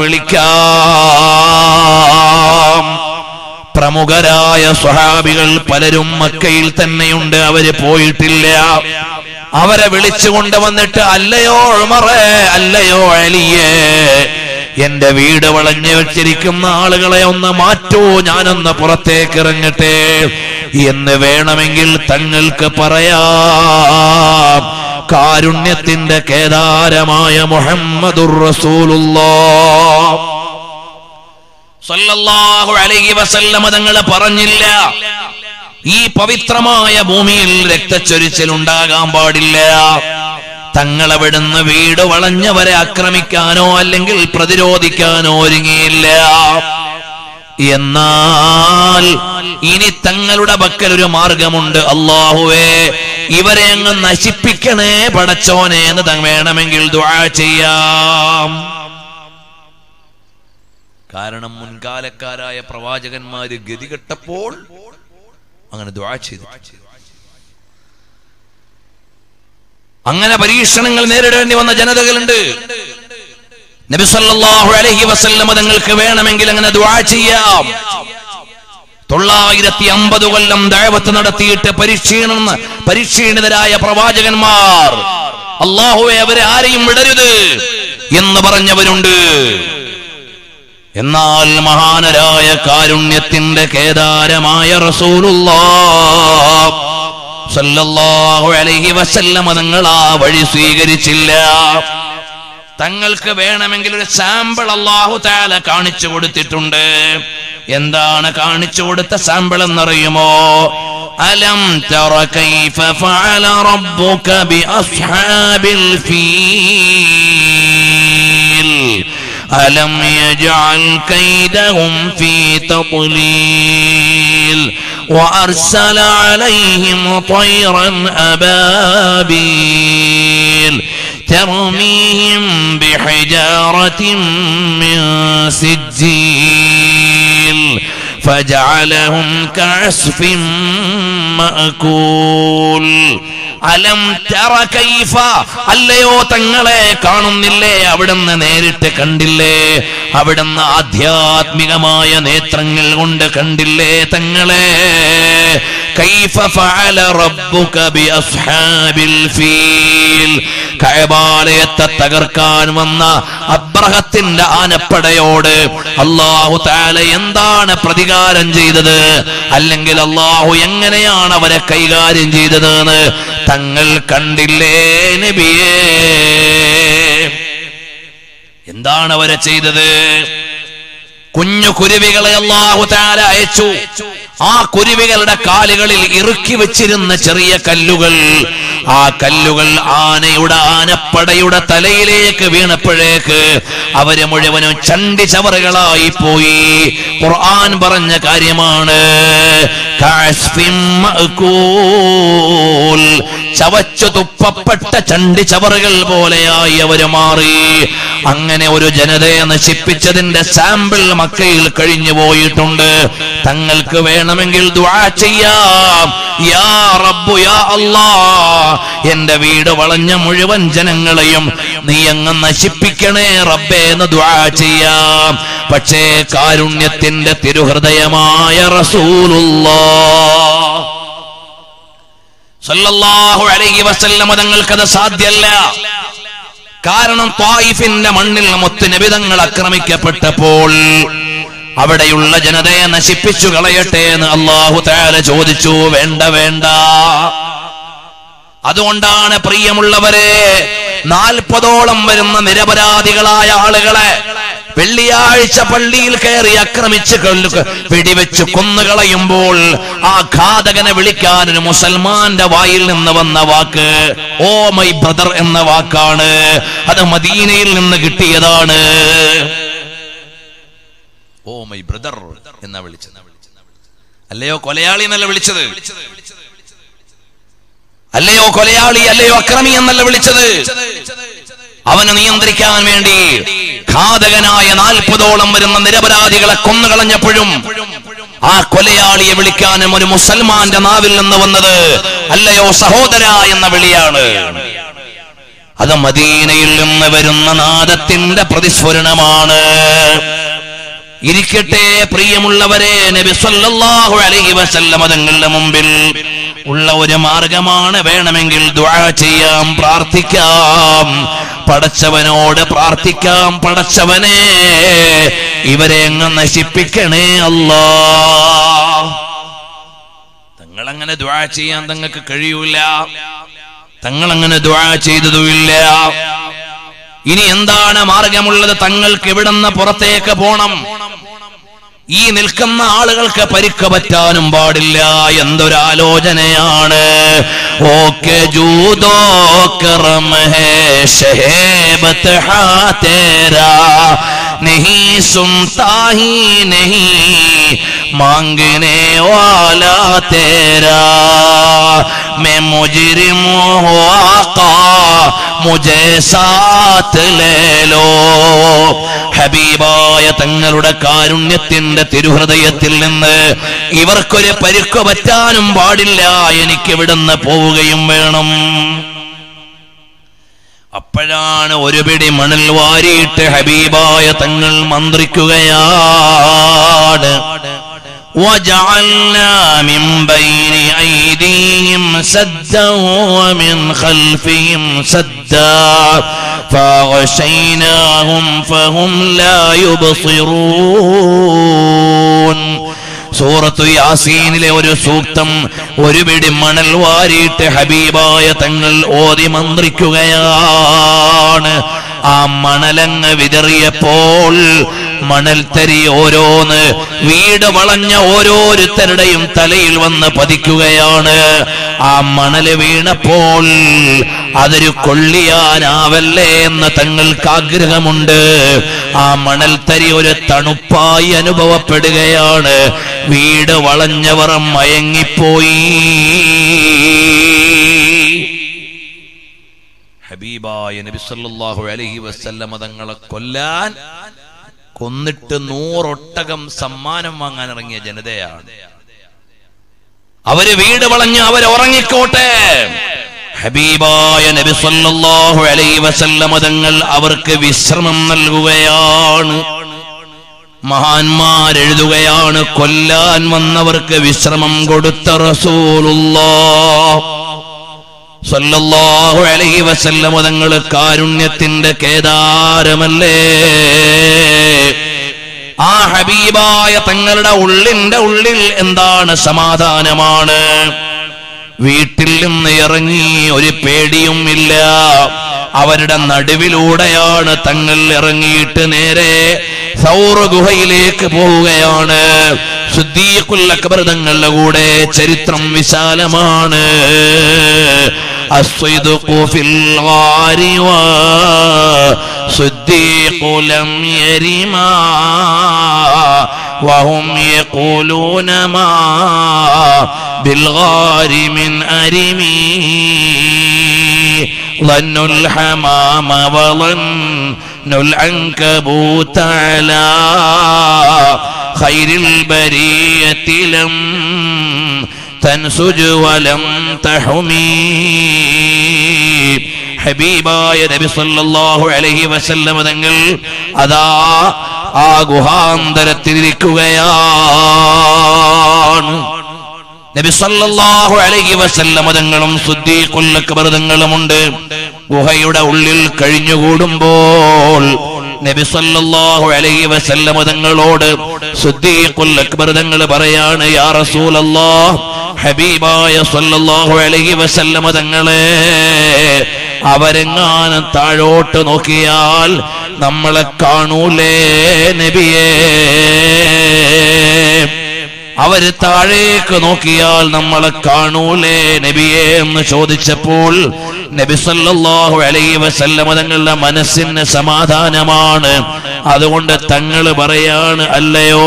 വിളിക്കാം. പ്രമുഖരായ സ്വഹാബികൾ പലരും മക്കയിൽ തന്നെയുണ്ട്, അവര് പോയിട്ടില്ല. അവരെ വിളിച്ചു കൊണ്ടുവന്നിട്ട് അല്ലയോ ഉമറേ, അല്ലയോ അലിയേ, എന്റെ വീട് വളഞ്ഞു വെച്ചിരിക്കുന്ന ആളുകളെ ഒന്ന് മാറ്റൂ, ഞാനൊന്ന് പുറത്തേക്ക് ഇറങ്ങട്ടെ എന്ന് വേണമെങ്കിൽ തങ്ങൾക്ക് പറയാം. കാരുണ്യത്തിന്റെ കേദാരമായ മുഹമ്മദുർ റസൂലുള്ളാഹ് സല്ലല്ലാഹു അലൈഹി വസല്ലമ തങ്ങൾ പറഞ്ഞില്ല, ഈ പവിത്രമായ ഭൂമിയിൽ രക്തച്ചൊരിച്ചിൽ ഉണ്ടാകാൻ പാടില്ല. തങ്ങളവിടുന്ന് വീട് വളഞ്ഞവരെ ആക്രമിക്കാനോ അല്ലെങ്കിൽ പ്രതിരോധിക്കാനോ ഒരുങ്ങിയില്ല. എന്നാൽ ഇനി തങ്ങളുടെ പക്കൽ ഒരു മാർഗമുണ്ട്. അല്ലാഹുവേ, ഇവരെ അങ്ങ് നശിപ്പിക്കണേ പടച്ചോനെ എന്ന് തങ്ങൾ വേണമെങ്കിൽ ദുആ ചെയ്യാം. കാരണം മുൻകാലക്കാരായ പ്രവാചകന്മാര് ഗതികെട്ടപ്പോൾ അങ്ങനെ ദുആ ചെയ്തു. അങ്ങനെ പരീക്ഷണങ്ങൾ നേരിടേണ്ടി വന്ന ജനതകളുണ്ട്. നബി സല്ലല്ലാഹു അലൈഹി വസല്ലം തങ്ങൾക്ക് വേണമെങ്കിൽ അങ്ങനെ ദുആ ചെയ്യാം. തൊള്ളായിരത്തി അമ്പത് കൊല്ലം ദഅവത്ത് നടത്തിയിട്ട് പരീക്ഷീണ പരീക്ഷീണിതരായ പ്രവാചകന്മാർ അല്ലാഹുവേ അവരെ ആരെയും വിടരുത് എന്ന് പറഞ്ഞവരുണ്ട്. എന്നാൽ മഹാനരായ കാരുണ്യത്തിന്റെ കേദാരമായ റസൂലുള്ളാഹ് സല്ലല്ലാഹു അലൈഹി വസല്ലം തങ്ങൾ ആ വഴി സ്വീകരിച്ചില്ല. തങ്ങൾക്ക് വേണമെങ്കിൽ ഒരു സാമ്പിൾ അല്ലാഹു തആല കാണിച്ചു കൊടുത്തിട്ടുണ്ട്. എന്താണ് കാണിച്ചു കൊടുത്ത സാമ്പിൾ എന്നറിയുമോ? അലം തറ കൈഫ ഫഅല റബ്ബുക ബി അസ്ഹാബിൽ ഫീൽ അലം യജഅൽ കൈദഹും ഫീ തദ്ലീൽ وأرسل عليهم طيرا أبابيل ترميهم بحجارة من سجيل فجعلهم كعصف مأكول അലം തറ കൈഫ, അല്ലയോ തങ്ങളെ കാണുന്നില്ലേ? അവിടുന്ന് നേരിട്ട് കണ്ടില്ലേ? അവിടുന്ന് ആധ്യാത്മികമായ നേത്രങ്ങൾ കൊണ്ട് കണ്ടില്ലേ തങ്ങളെ? കൈഫ ഫഅല റബ്ബുക ബി അസ്ഹാബിൽ ഫീൽ, കഅബാലയത്തെ തകർക്കാൻ വന്ന അബ്രഹത്തിന്റെ ആനപ്പടയോട് അല്ലാഹു തആല എന്താണ് പ്രതികാരം ചെയ്തത്, അല്ലെങ്കിൽ അല്ലാഹു എങ്ങനെയാണ് അവരെ കൈകാര്യം ചെയ്തതെന്ന് തങ്ങൾ കണ്ടില്ലേ നബിയേ? എന്താണ് അവരെ ചെയ്തത്? കുഞ്ഞു കുരുവികളെ അല്ലാഹു തആല അയച്ചു. ആ കുരുവികളുടെ കാലുകളിൽ ഇറുക്കി വെച്ചിരുന്ന ചെറിയ കല്ലുകൾ, ആ കല്ലുകൾ ആനയുടെ ആനപ്പടയുടെ തലയിലേക്ക് വീണപ്പോഴേക്ക് അവര് മുഴുവനും ചണ്ടി ചവറുകളായി പോയി. ഖുർആൻ പറഞ്ഞ കാര്യമാണ്, ചവച്ചു തുപ്പപ്പെട്ട ചണ്ടി ചവറുകൾ പോലെയായി അവര് മാറി. അങ്ങനെ ഒരു ജനതയെ നശിപ്പിച്ചതിന്റെ സാമ്പിൾ മക്കയിൽ കഴിഞ്ഞു പോയിട്ടുണ്ട്. തങ്ങൾക്ക് വേണമെങ്കിൽ ദുആ ചെയ്യാം, യാ റബ്ബു യാ അല്ലാഹ്, എന്റെ വീട് വളഞ്ഞ മുഴുവൻ ജനങ്ങളെയും നീ അങ്ങ് നശിപ്പിക്കണേ റബ്ബേ എന്ന് ദുആ ചെയ്യാം. പക്ഷേ കാരുണ്യത്തിന്റെ തിരുഹൃദയമായ റസൂലുള്ളാഹ് സല്ലല്ലാഹു അലൈഹി വസല്ലം തങ്ങൾക്കത് സാധ്യമല്ല. കാരണം ത്വായിഫിന്റെ മണ്ണിൽ മുത്ത് നബി തങ്ങൾ ആക്രമിക്കപ്പെട്ടപ്പോൾ അവിടെയുള്ള ജനതയെ നശിപ്പിച്ചു കളയട്ടെ എന്ന് അല്ലാഹു തആല ചോദിച്ചു. വേണ്ട വേണ്ട. അതുകൊണ്ടാണ് പ്രിയമുള്ളവരെ, നാൽപ്പതോളം വരുന്ന നിരപരാധികളായ ആളുകളെ വെള്ളിയാഴ്ച പള്ളിയിൽ കയറി ആക്രമിച്ച് വെടിവെച്ച് കൊന്നുകളയുമ്പോൾ ആ ഘാതകനെ വിളിക്കാൻ ഒരു മുസൽമാന്റെ വായിൽ നിന്ന് വന്ന വാക്ക് ഓ മൈ ബ്രദർ എന്ന വാക്കാണ്. അത് മദീനയിൽ നിന്ന് കിട്ടിയതാണ്. ഓ മൈ ബ്രദർ എന്നാ വിളിച്ചത്, അല്ലയോ കൊലയാളി എന്നല്ല വിളിച്ചത്, അല്ലയോ കൊലയാളി, അല്ലയോ അക്രമി എന്നല്ല വിളിച്ചത്. അവനെ നിയന്ത്രിക്കാൻ വേണ്ടി ഘാതകനായ നാൽപ്പതോളം വരുന്ന നിരപരാധികളെ കൊന്നുകളഞ്ഞപ്പോഴും ആ കൊലയാളിയെ വിളിക്കാനും ഒരു മുസൽമാന്റെ നാവിൽ നിന്ന് വന്നത് അല്ലയോ സഹോദര എന്ന വിളിയാണ്. അത് മദീനയിൽ നിന്ന് വരുന്ന നാദത്തിന്റെ പ്രതിസ്ഫുരണമാണ്. ഇരിക്കട്ടെ പ്രിയമുള്ളവരെ, നബി സല്ലല്ലാഹു അലൈഹി വസല്ലം തങ്ങളുടെ മുമ്പിൽ ഉള്ള ഒരു മാർഗമാണ്, വേണമെങ്കിൽ ദുആ ചെയ്യാം, പ്രാർത്ഥിക്കാം, പടച്ചവനോട് പ്രാർത്ഥിക്കാം. പടച്ചവനെ ഇവരെ അങ്ങ് നശിപ്പിക്കണേ അല്ലാഹ്. തങ്ങളങ്ങനെ ദുആ ചെയ്യാൻ തങ്ങൾക്ക് കഴിയൂല, തങ്ങളങ്ങനെ ദുആ ചെയ്തതുമില്ല. ഇനി എന്താണ് മാർഗമുള്ളത്? തങ്ങൾക്ക് എവിടുന്ന് പുറത്തേക്ക് പോണം? ഈ നിൽക്കുന്ന ആളുകൾക്ക് പരിക്ക് പറ്റാനും പാടില്ല. എന്തൊരാലോചനയാണ്! ഓക്കെ ജൂദോ കറം ഹേ ഷഹേബത്ത് ഹാ തേരാ नहीं सुनता ही नहीं मांगने वाला तेरा मैं मुजरिम हूँ आका मुझे साथ ले लो. ഹബീബായ തങ്ങളുടെ കാരുണ്യത്തിന്റെ തിരുഹൃദയത്തിൽ നിന്ന് ഇവർക്കൊരു പരിക്ക് പറ്റാനും പാടില്ല, എനിക്ക് ഇവിടുന്ന് പോവുകയും വേണം. അപ്പോഴാണ് ഒരു പിടി മണൽ വാരിയിട്ട് ഹബീബായ തങ്ങൾ മന്ത്രിക്കുകയാണ്. وجعلنا من بين أيديهم سدا ومن خلفهم سدا فغشيناهم فهم لا يبصرون. സൂറത്തു യാസീനിലെ ഒരു സൂക്തം ഒരു പിടി മണൽ വാരിയിട്ട് ഹബീബായ തങ്ങൾ ഓതി മന്ത്രിക്കുകയാണ്. ആ മണലങ്ങ് വിതറിയപ്പോൾ മണൽത്തരി ഓരോന്ന് വീട് വളഞ്ഞ ഓരോരുത്തരുടെയും തലയിൽ വന്ന് പതിക്കുകയാണ്. ആ മണല് വീണപ്പോൾ അതൊരു കൊള്ളിയാനാവല്ലേ എന്ന് തങ്ങൾക്ക് ആഗ്രഹമുണ്ട്. ആ മണൽത്തരി ഒരു തണുപ്പായി അനുഭവപ്പെടുകയാണ്. വീട് വളഞ്ഞവർ മയങ്ങിപ്പോയി. ഹബീബായ നബി സല്ലല്ലാഹു അലൈഹി വസല്ലം തങ്ങളെ കൊല്ലാൻ കൊന്നിട്ട് നൂറൊട്ടകം സമ്മാനം വാങ്ങാൻ ഇറങ്ങിയ ജനതയാണ്. അവര് വീട് വളഞ്ഞ് അവർ ഉറങ്ങിക്കോട്ടെ. ഹബീബായ നബി സല്ലല്ലാഹു അലൈഹി വസല്ലം തങ്ങൾ അവർക്ക് വിശ്രമം നൽകുകയാണ്. മഹാന്മാരെഴുതുകയാണ്, കൊല്ലാൻ വന്നവർക്ക് വിശ്രമം കൊടുത്ത റസൂലുള്ളാഹ് സല്ലല്ലാഹു അലൈഹി വസല്ലം തങ്ങൾ കാരുണ്യത്തിന്റെ കേദാരമല്ലേ. ആ ഹബീബായ തങ്ങളുടെ ഉള്ളിന്റെ ഉള്ളിൽ എന്താണ്? സമാധാനമാണ്. വീട്ടിൽ നിന്ന് ഇറങ്ങി, ഒരു പേടിയും ഇല്ല. അവരുടെ നടുവിലൂടെയാണ് തങ്ങൾ ഇറങ്ങിയിട്ട് നേരെ സൗർ ഗുഹയിലേക്ക് പോവുകയാണ്. സിദ്ദീഖുൽ അക്ബർ തങ്ങളുടെ കൂടെ ചരിത്രം വിശാലമാണ്. അസ്ദിഖു ഫിൽ ഗാരി വ സിദ്ദീഖു ലം യരിമാ വഹും യഖൂലൂന മാ ബിൽ ഗാരി മിൻ അരിമി ظن الحمام وظن العنكبوت على خير البرية لم تنسج ولم تحمي. ഹബീബായ നബി സല്ലല്ലാഹു അലൈഹി വസല്ലം തങ്ങൾ അതാ ആ ഗുഹാന്തരത്തിലിരിക്കുകയാണ്. നബി സല്ലല്ലാഹു അലൈഹി വസല്ലം തങ്ങളും സിദ്ദീഖുൽ അക്ബർ തങ്ങളുമുണ്ട്. ഗുഹയുടെ ഉള്ളിൽ കഴിഞ്ഞുകൂടുമ്പോൾ നബി സല്ലല്ലാഹു അലൈഹി വസല്ലം തങ്ങളോട് സിദ്ദീഖുൽ അക്ബർ തങ്ങൾ പറയാണ്, യാ റസൂലല്ലാഹ്, ഹബീബായ സല്ലല്ലാഹു അലൈഹി വസല്ലം തങ്ങളെ അവരെങ്ങാനും താഴോട്ട് നോക്കിയാൽ നമ്മളെ കാണൂലേ നബിയേ? അവര് താഴേക്ക് നോക്കിയാൽ നമ്മളെ കാണൂലേ നബിയേ എന്ന് ചോദിച്ചപ്പോൾ നബി സല്ലല്ലാഹു അലൈഹി വസല്ലം തങ്ങളുടെ മനസ്സിന് സമാധാനമാണ്. അതുകൊണ്ട് തങ്ങൾ പറയാണ്, അല്ലയോ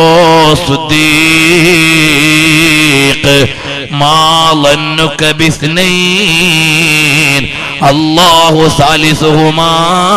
സിദ്ദീഖ്, മാ ളന്നുക ബിസ്നൈൻ അല്ലാഹു സാലിസുഹുമാ.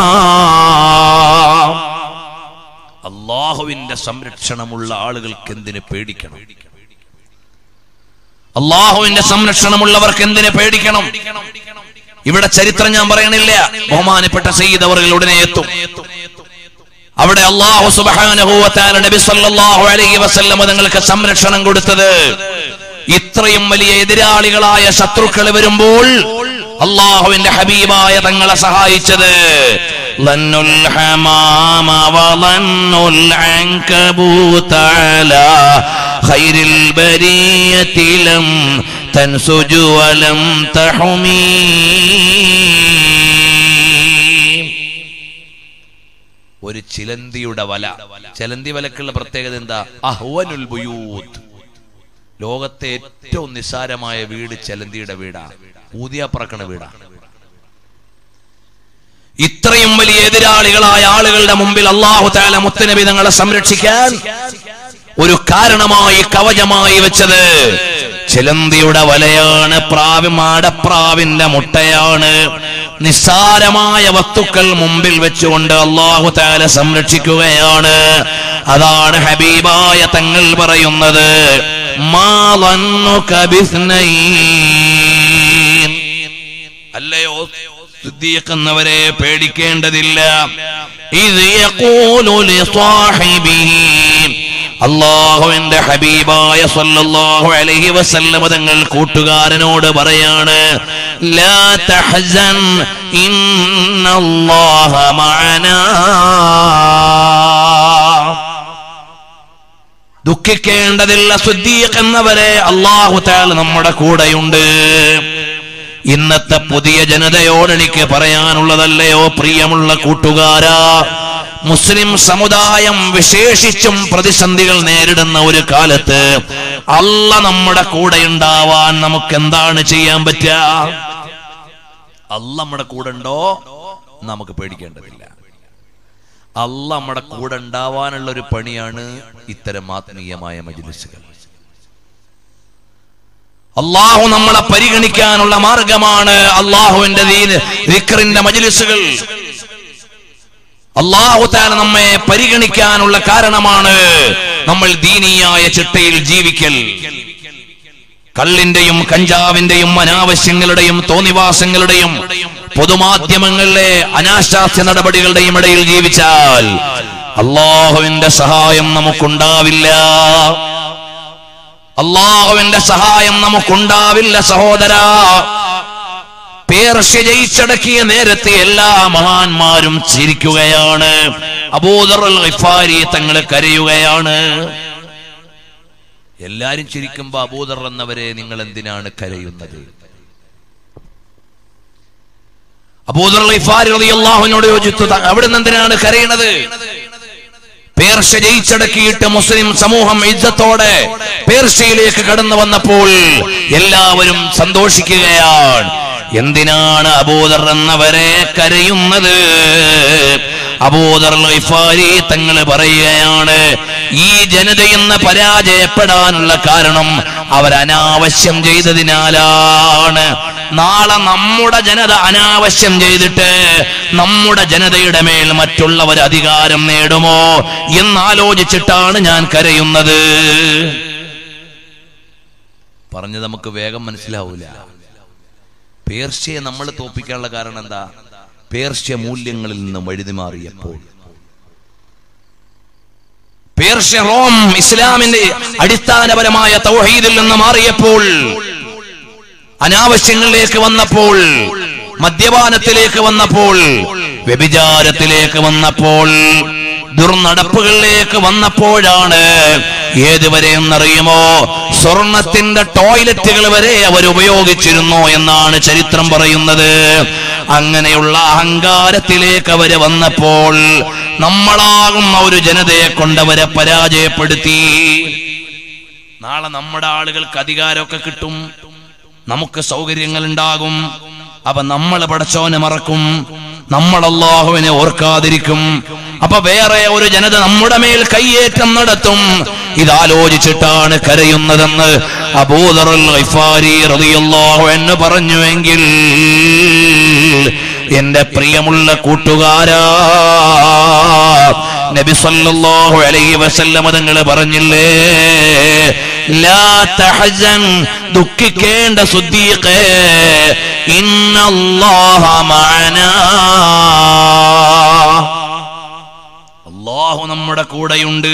അല്ലാഹുവിന്റെ സംരക്ഷണമുള്ള ആളുകൾക്ക് എന്തിനെ പേടിക്കണം? അല്ലാഹുവിന്റെ സംരക്ഷണമുള്ളവർക്ക് എന്തിനെ പേടിക്കണം? ഇവിടെ ചരിത്രം ഞാൻ പറയണില്ല, ബഹുമാനപ്പെട്ട സയ്യിദ് അവറുകൾ ഉടനെ എത്തും. അവിടെ അല്ലാഹു സുബ്ഹാനഹു വ തആല നബി സല്ലല്ലാഹു അലൈഹി വസല്ലം തങ്ങൾക്ക് സംരക്ഷണം കൊടുത്തത് ഇത്രയും വലിയ എതിരാളികളായ ശത്രുക്കൾ വരുമ്പോൾ അല്ലാഹുവിന്റെ ഹബീബായ തങ്ങളെ സഹായിച്ചത് ലന്നുൽ ഹമാമ വലന്നുൽ അൻകബൂത അലാ ഖൈറിൽ ബരിയതി ലം തൻസുജു വലം തഹുമി. ഒരു ചിലന്തിയുടെ വല. ചിലന്തി വലക്കുള്ള പ്രത്യേകത എന്താ? അഹ്വനുൽ ബുയൂത്ത്. ലോകത്തെ ഏറ്റവും നിസ്സാരമായ വീട് ചിലന്തിയുടെ വീടാ, ഊതിയാ പറക്കണ വീടാ. ഇത്രയും വലിയ എതിരാളികളായ ആളുകളുടെ മുമ്പിൽ അല്ലാഹു തആല മുത്തുനബി തങ്ങളെ സംരക്ഷിക്കാൻ ഒരു കാരണമായി കവചമായി വെച്ചത് ചിലന്തിയുടെ വലയാണ്, പ്രാവ് മാടപ്രാവിന്റെ മുട്ടയാണ്. നിസ്സാരമായ വസ്തുക്കൾ മുമ്പിൽ വെച്ചുകൊണ്ട് അല്ലാഹു തആല സംരക്ഷിക്കുകയാണ്. അതാണ് ഹബീബായ തങ്ങൾ പറയുന്നത്, മാ ളന്നുക ബിസ്നൈൻ, അല്ലയോ സിദ്ദീഖ് എന്നവരെ പേടിക്കേണ്ടതില്ല. ഇദ് യഖൂലു ലിസാഹിബിഹി, അല്ലാഹുവിന്റെ ഹബീബായ സല്ലല്ലാഹു അലൈഹി വസല്ലം തങ്ങൾ കൂട്ടുകാരനോട് പറയാണ്, ലാ തഹ്സൻ ഇന്നല്ലാഹ മഅനാ, ദുഃഖിക്കേണ്ടതില്ല സിദ്ദീഖ് എന്നവരെ, അല്ലാഹു തആല നമ്മുടെ കൂടെയുണ്ട്. ഇന്നത്തെ പുതിയ ജനതയോട് എനിക്ക് പറയാനുള്ളതല്ലയോ പ്രിയമുള്ള കൂട്ടുകാരാ, മുസ്ലിം സമുദായം വിശേഷിച്ചും പ്രതിസന്ധികൾ നേരിടുന്ന ഒരു കാലത്ത് അല്ലാഹ് നമ്മുടെ കൂടെ ഉണ്ടാവാൻ നമുക്ക് എന്താണ് ചെയ്യാൻ പറ്റുക? അല്ലാഹ് നമ്മുടെ കൂടെ ഉണ്ടോ? നമുക്ക് പേടിക്കേണ്ടതില്ല. അല്ലാഹ് നമ്മുടെ കൂടെ ഉണ്ടാവാനുള്ള ഒരു പണിയാണ് ഇത്തരം ആത്മീയമായ മജ്ലിസുകൾ. അല്ലാഹു നമ്മളെ പരിഗണിക്കാനുള്ള മാർഗമാണ് അല്ലാഹുവിന്റെ ദീന് ദിക്റിന്റെ മജ്ലിസുകൾ. അല്ലാഹു തആല നമ്മെ പരിഗണിക്കാനുള്ള കാരണമാണ് നമ്മൾ ദീനിയായ ചിട്ടയിൽ ജീവിക്കൽ. കള്ളിന്റെയും കഞ്ചാവിന്റെയും അനാവശ്യങ്ങളുടെയും തോന്നിവാസങ്ങളുടെയും പൊതുമാധ്യമങ്ങളിലെ അനാശാസ്യ നടപടികളുടെയും ഇടയിൽ ജീവിച്ചാൽ അല്ലാഹുവിന്റെ സഹായം നമുക്കുണ്ടാവില്ല. അല്ലാഹുവിന്റെ സഹായം നമുക്കുണ്ടാവില്ല സഹോദരാ. പേർഷ്യ ജയിച്ചടക്കിയ നേരത്തെ എല്ലാ മഹാന്മാരും ചിരിക്കുകയാണ്. അബൂദർ അൽ ഗിഫാരി തങ്ങൾ കരയുകയാണ്. എല്ലാരും ചിരിക്കുമ്പോ അബൂദർ എന്നവരെ നിങ്ങൾ എന്തിനാണ് കരയുന്നത്? അബൂദർ ഗിഫാരി റളിയല്ലാഹു അൻഹുവിനോട് ചോദിച്ചു, അവിടുന്ന് എന്തിനാണ് കരയുന്നത്? പേർഷ്യ ജയിച്ചടക്കിയിട്ട് മുസ്ലിം സമൂഹം ഇജ്ജത്തോടെ പേർഷ്യയിലേക്ക് കടന്നു വന്നപ്പോൾ എല്ലാവരും സന്തോഷിക്കുകയാണ്. എന്തിനാണ് അബൂദർ എന്നവരെ കരയുന്നത്? അബൂദർ ഗിഫാരി തങ്ങൾ പറയുകയാണ്, ഈ ജനതയെന്ന് പരാജയപ്പെടാനുള്ള കാരണം അവർ അനാവശ്യം ചെയ്തതിനാലാണ്. നാളെ നമ്മുടെ ജനത അനാവശ്യം ചെയ്തിട്ട് നമ്മുടെ ജനതയുടെ മേൽ മറ്റുള്ളവർ അധികാരം നേടുമോ എന്നാലോചിച്ചിട്ടാണ് ഞാൻ കരയുന്നത്. പറഞ്ഞത് നമുക്ക് വേഗം മനസ്സിലാവൂല. പേർഷ്യയെ നമ്മൾ തോപ്പിക്കാനുള്ള കാരണം എന്താ? പേർഷ്യ മൂല്യങ്ങളിൽ നിന്ന് വഴുതി മാറിയപ്പോൾ, പേർഷ്യ റോം ഇസ്ലാമിന്റെ അടിസ്ഥാനപരമായ തൗഹീദിൽ നിന്ന് മാറിയപ്പോൾ, അനാവശ്യങ്ങളിലേക്ക് വന്നപ്പോൾ, മദ്യപാനത്തിലേക്ക് വന്നപ്പോൾ, വ്യഭിചാരത്തിലേക്ക് വന്നപ്പോൾ, ദുർനടപ്പുകളിലേക്ക് വന്നപ്പോഴാണ് ഏതുവരെ എന്നറിയുമോ? സ്വർണത്തിന്റെ ടോയ്ലറ്റുകൾ വരെ അവർ ഉപയോഗിച്ചിരുന്നു എന്നാണ് ചരിത്രം പറയുന്നത്. അങ്ങനെയുള്ള അഹങ്കാരത്തിലേക്ക് അവര് വന്നപ്പോൾ നമ്മളാകുന്ന ഒരു ജനതയെ കൊണ്ടവരെ പരാജയപ്പെടുത്തി. നാളെ നമ്മുടെ ആളുകൾക്ക് അധികാരമൊക്കെ കിട്ടും, നമുക്ക് സൗകര്യങ്ങൾ ഉണ്ടാകും. അപ്പൊ നമ്മൾ പടച്ചോനെ മറക്കും, നമ്മൾ അല്ലാഹുവിനെ ഓർക്കാതിരിക്കും. അപ്പൊ വേറെ ഒരു ജനത നമ്മുടെ മേൽ കയ്യേറ്റം നടത്തും. ഇതാലോചിച്ചിട്ടാണ് കരയുന്നതെന്ന് അബൂദർ ഗിഫാരി റളിയല്ലാഹു അൻഹു പറഞ്ഞുവെങ്കിൽ, എന്റെ പ്രിയമുള്ള കൂട്ടുകാരാ, നബി സല്ലല്ലാഹു അലൈഹി വസല്ലം തങ്ങൾ പറഞ്ഞില്ലേ, ലാ തഹസൻ, ദുഃഖിക്കേണ്ട സുദ്ദീഖേ, ഇന്നല്ലാഹ മഅനാ, അല്ലാഹു നമ്മുടെ കൂടെയുണ്ട്.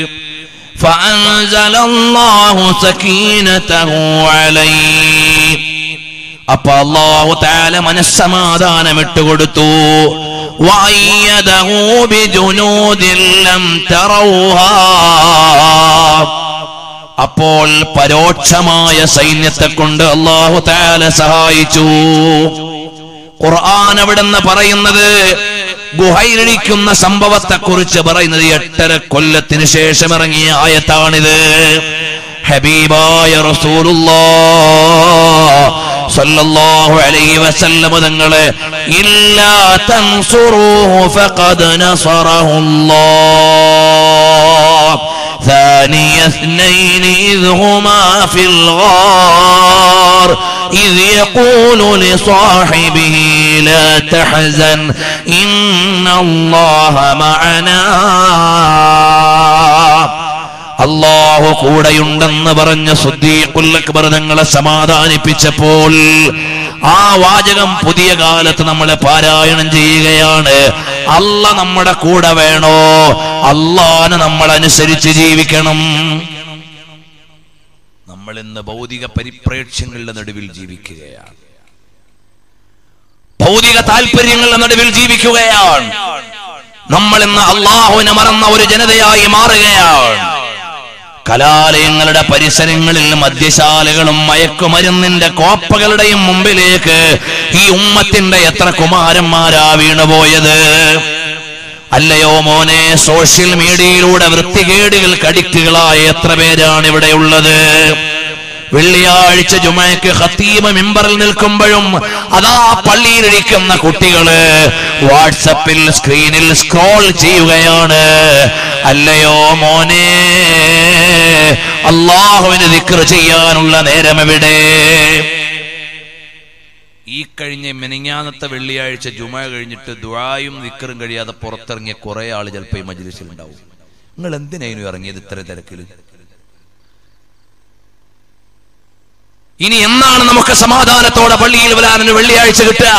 ഫഅൻസലല്ലാഹു സകീനതഹു അലൈഹി, അപ്പൊ അല്ലാഹു തആല മനസ്സമാധാനം ഇട്ടുകൊടുത്തു. വഅയ്യദഹു ബിജുനൂദിൻ ലം തറൗഹാ, അപ്പോൾ പരോക്ഷമായ സൈന്യത്തെ കൊണ്ട് അല്ലാഹു തആല സഹായിച്ചു. ഖുർആൻ അവിടെന്ന് പറയുന്നത് ഗുഹയിലിരിക്കുന്ന സംഭവത്തെ കുറിച്ച് പറയുന്നത് എട്ടര കൊല്ലത്തിന് ശേഷം ഇറങ്ങിയ ആയത്താണിത്. ഹബീബായ റസൂലുള്ളാഹ് സല്ലല്ലാഹു അലൈഹി വസല്ലം തങ്ങളെ, ഇല്ലാ തൻസുറൂഹു ഫഖദ് നസറഹുല്ലാഹ് ثاني اثنين إذ هما في الغار إذ يقول لصاحبه لا تحزن إن الله معنا, അല്ലാഹു കൂടെയുണ്ടെന്ന് പറഞ്ഞ സിദ്ദീഖുൽ അക്ബർ തങ്ങളെ സമാധാനിപ്പിച്ചപ്പോൾ ആ വാചകം പുതിയ കാലത്ത് നമ്മൾ പാരായണം ചെയ്യുകയാണ്. അല്ല നമ്മുടെ കൂടെ വേണോ? അല്ലാഹനെ നമ്മൾ അനുസരിച്ച് ജീവിക്കണം. നമ്മൾ ഇന്ന് ഭൗതിക പരിപ്രേക്ഷ്യങ്ങളുടെ നടുവിൽ ജീവിക്കുകയാണ്, ഭൗതിക താല്പര്യങ്ങളുടെ നടുവിൽ ജീവിക്കുകയാണ്. നമ്മൾ ഇന്ന് അല്ലാഹുവിനെ മറന്ന ഒരു ജനതയായി മാറുകയാണ്. കലാലയങ്ങളുടെ പരിസരങ്ങളിൽ മദ്യശാലകളും മയക്കുമരുന്നിന്റെ കോപ്പകളുടെയും മുമ്പിലേക്ക് ഈ ഉമ്മത്തിന്റെ എത്ര കുമാരന്മാരാ വീണുപോയത്. അല്ലയോ മോനെ, സോഷ്യൽ മീഡിയയിലൂടെ വൃത്തികേടുകൾക്ക് അഡിക്റ്റുകളായ എത്ര പേരാണ് ഇവിടെ ഉള്ളത്. വെള്ളിയാഴ്ച ജുമയ്ക്ക് ഖത്തീബ് മിമ്പറിൽ നിൽക്കുമ്പോഴും അതാ പള്ളിയിലിരിക്കുന്ന കുട്ടികള് വാട്സപ്പിൽ സ്ക്രീനിൽ സ്ക്രോൾ ചെയ്യുകയാണ്. അല്ലയോ മോനെ, അല്ലാഹുവിനെ ദിക്ർ ചെയ്യാനുള്ള നേരം എവിടെ? ഈ കഴിഞ്ഞ മെനിഞ്ഞാന്നത്തെ വെള്ളിയാഴ്ച ജുമ കഴിഞ്ഞിട്ട് ദുആയും ദിക്റും കഴിയാതെ പുറത്തിറങ്ങിയ കുറെ ആള് ചിലപ്പോ ഈ മജ്ലിസിൽ ഉണ്ടാവും. നിങ്ങൾ എന്തിനായിരുന്നു ഇറങ്ങിയത് ഇത്ര തിരക്കില്? ഇനി എന്നാണ് നമുക്ക് സമാധാനത്തോടെ പള്ളിയിൽ വരാനൊരു വെള്ളിയാഴ്ച കിട്ടുക?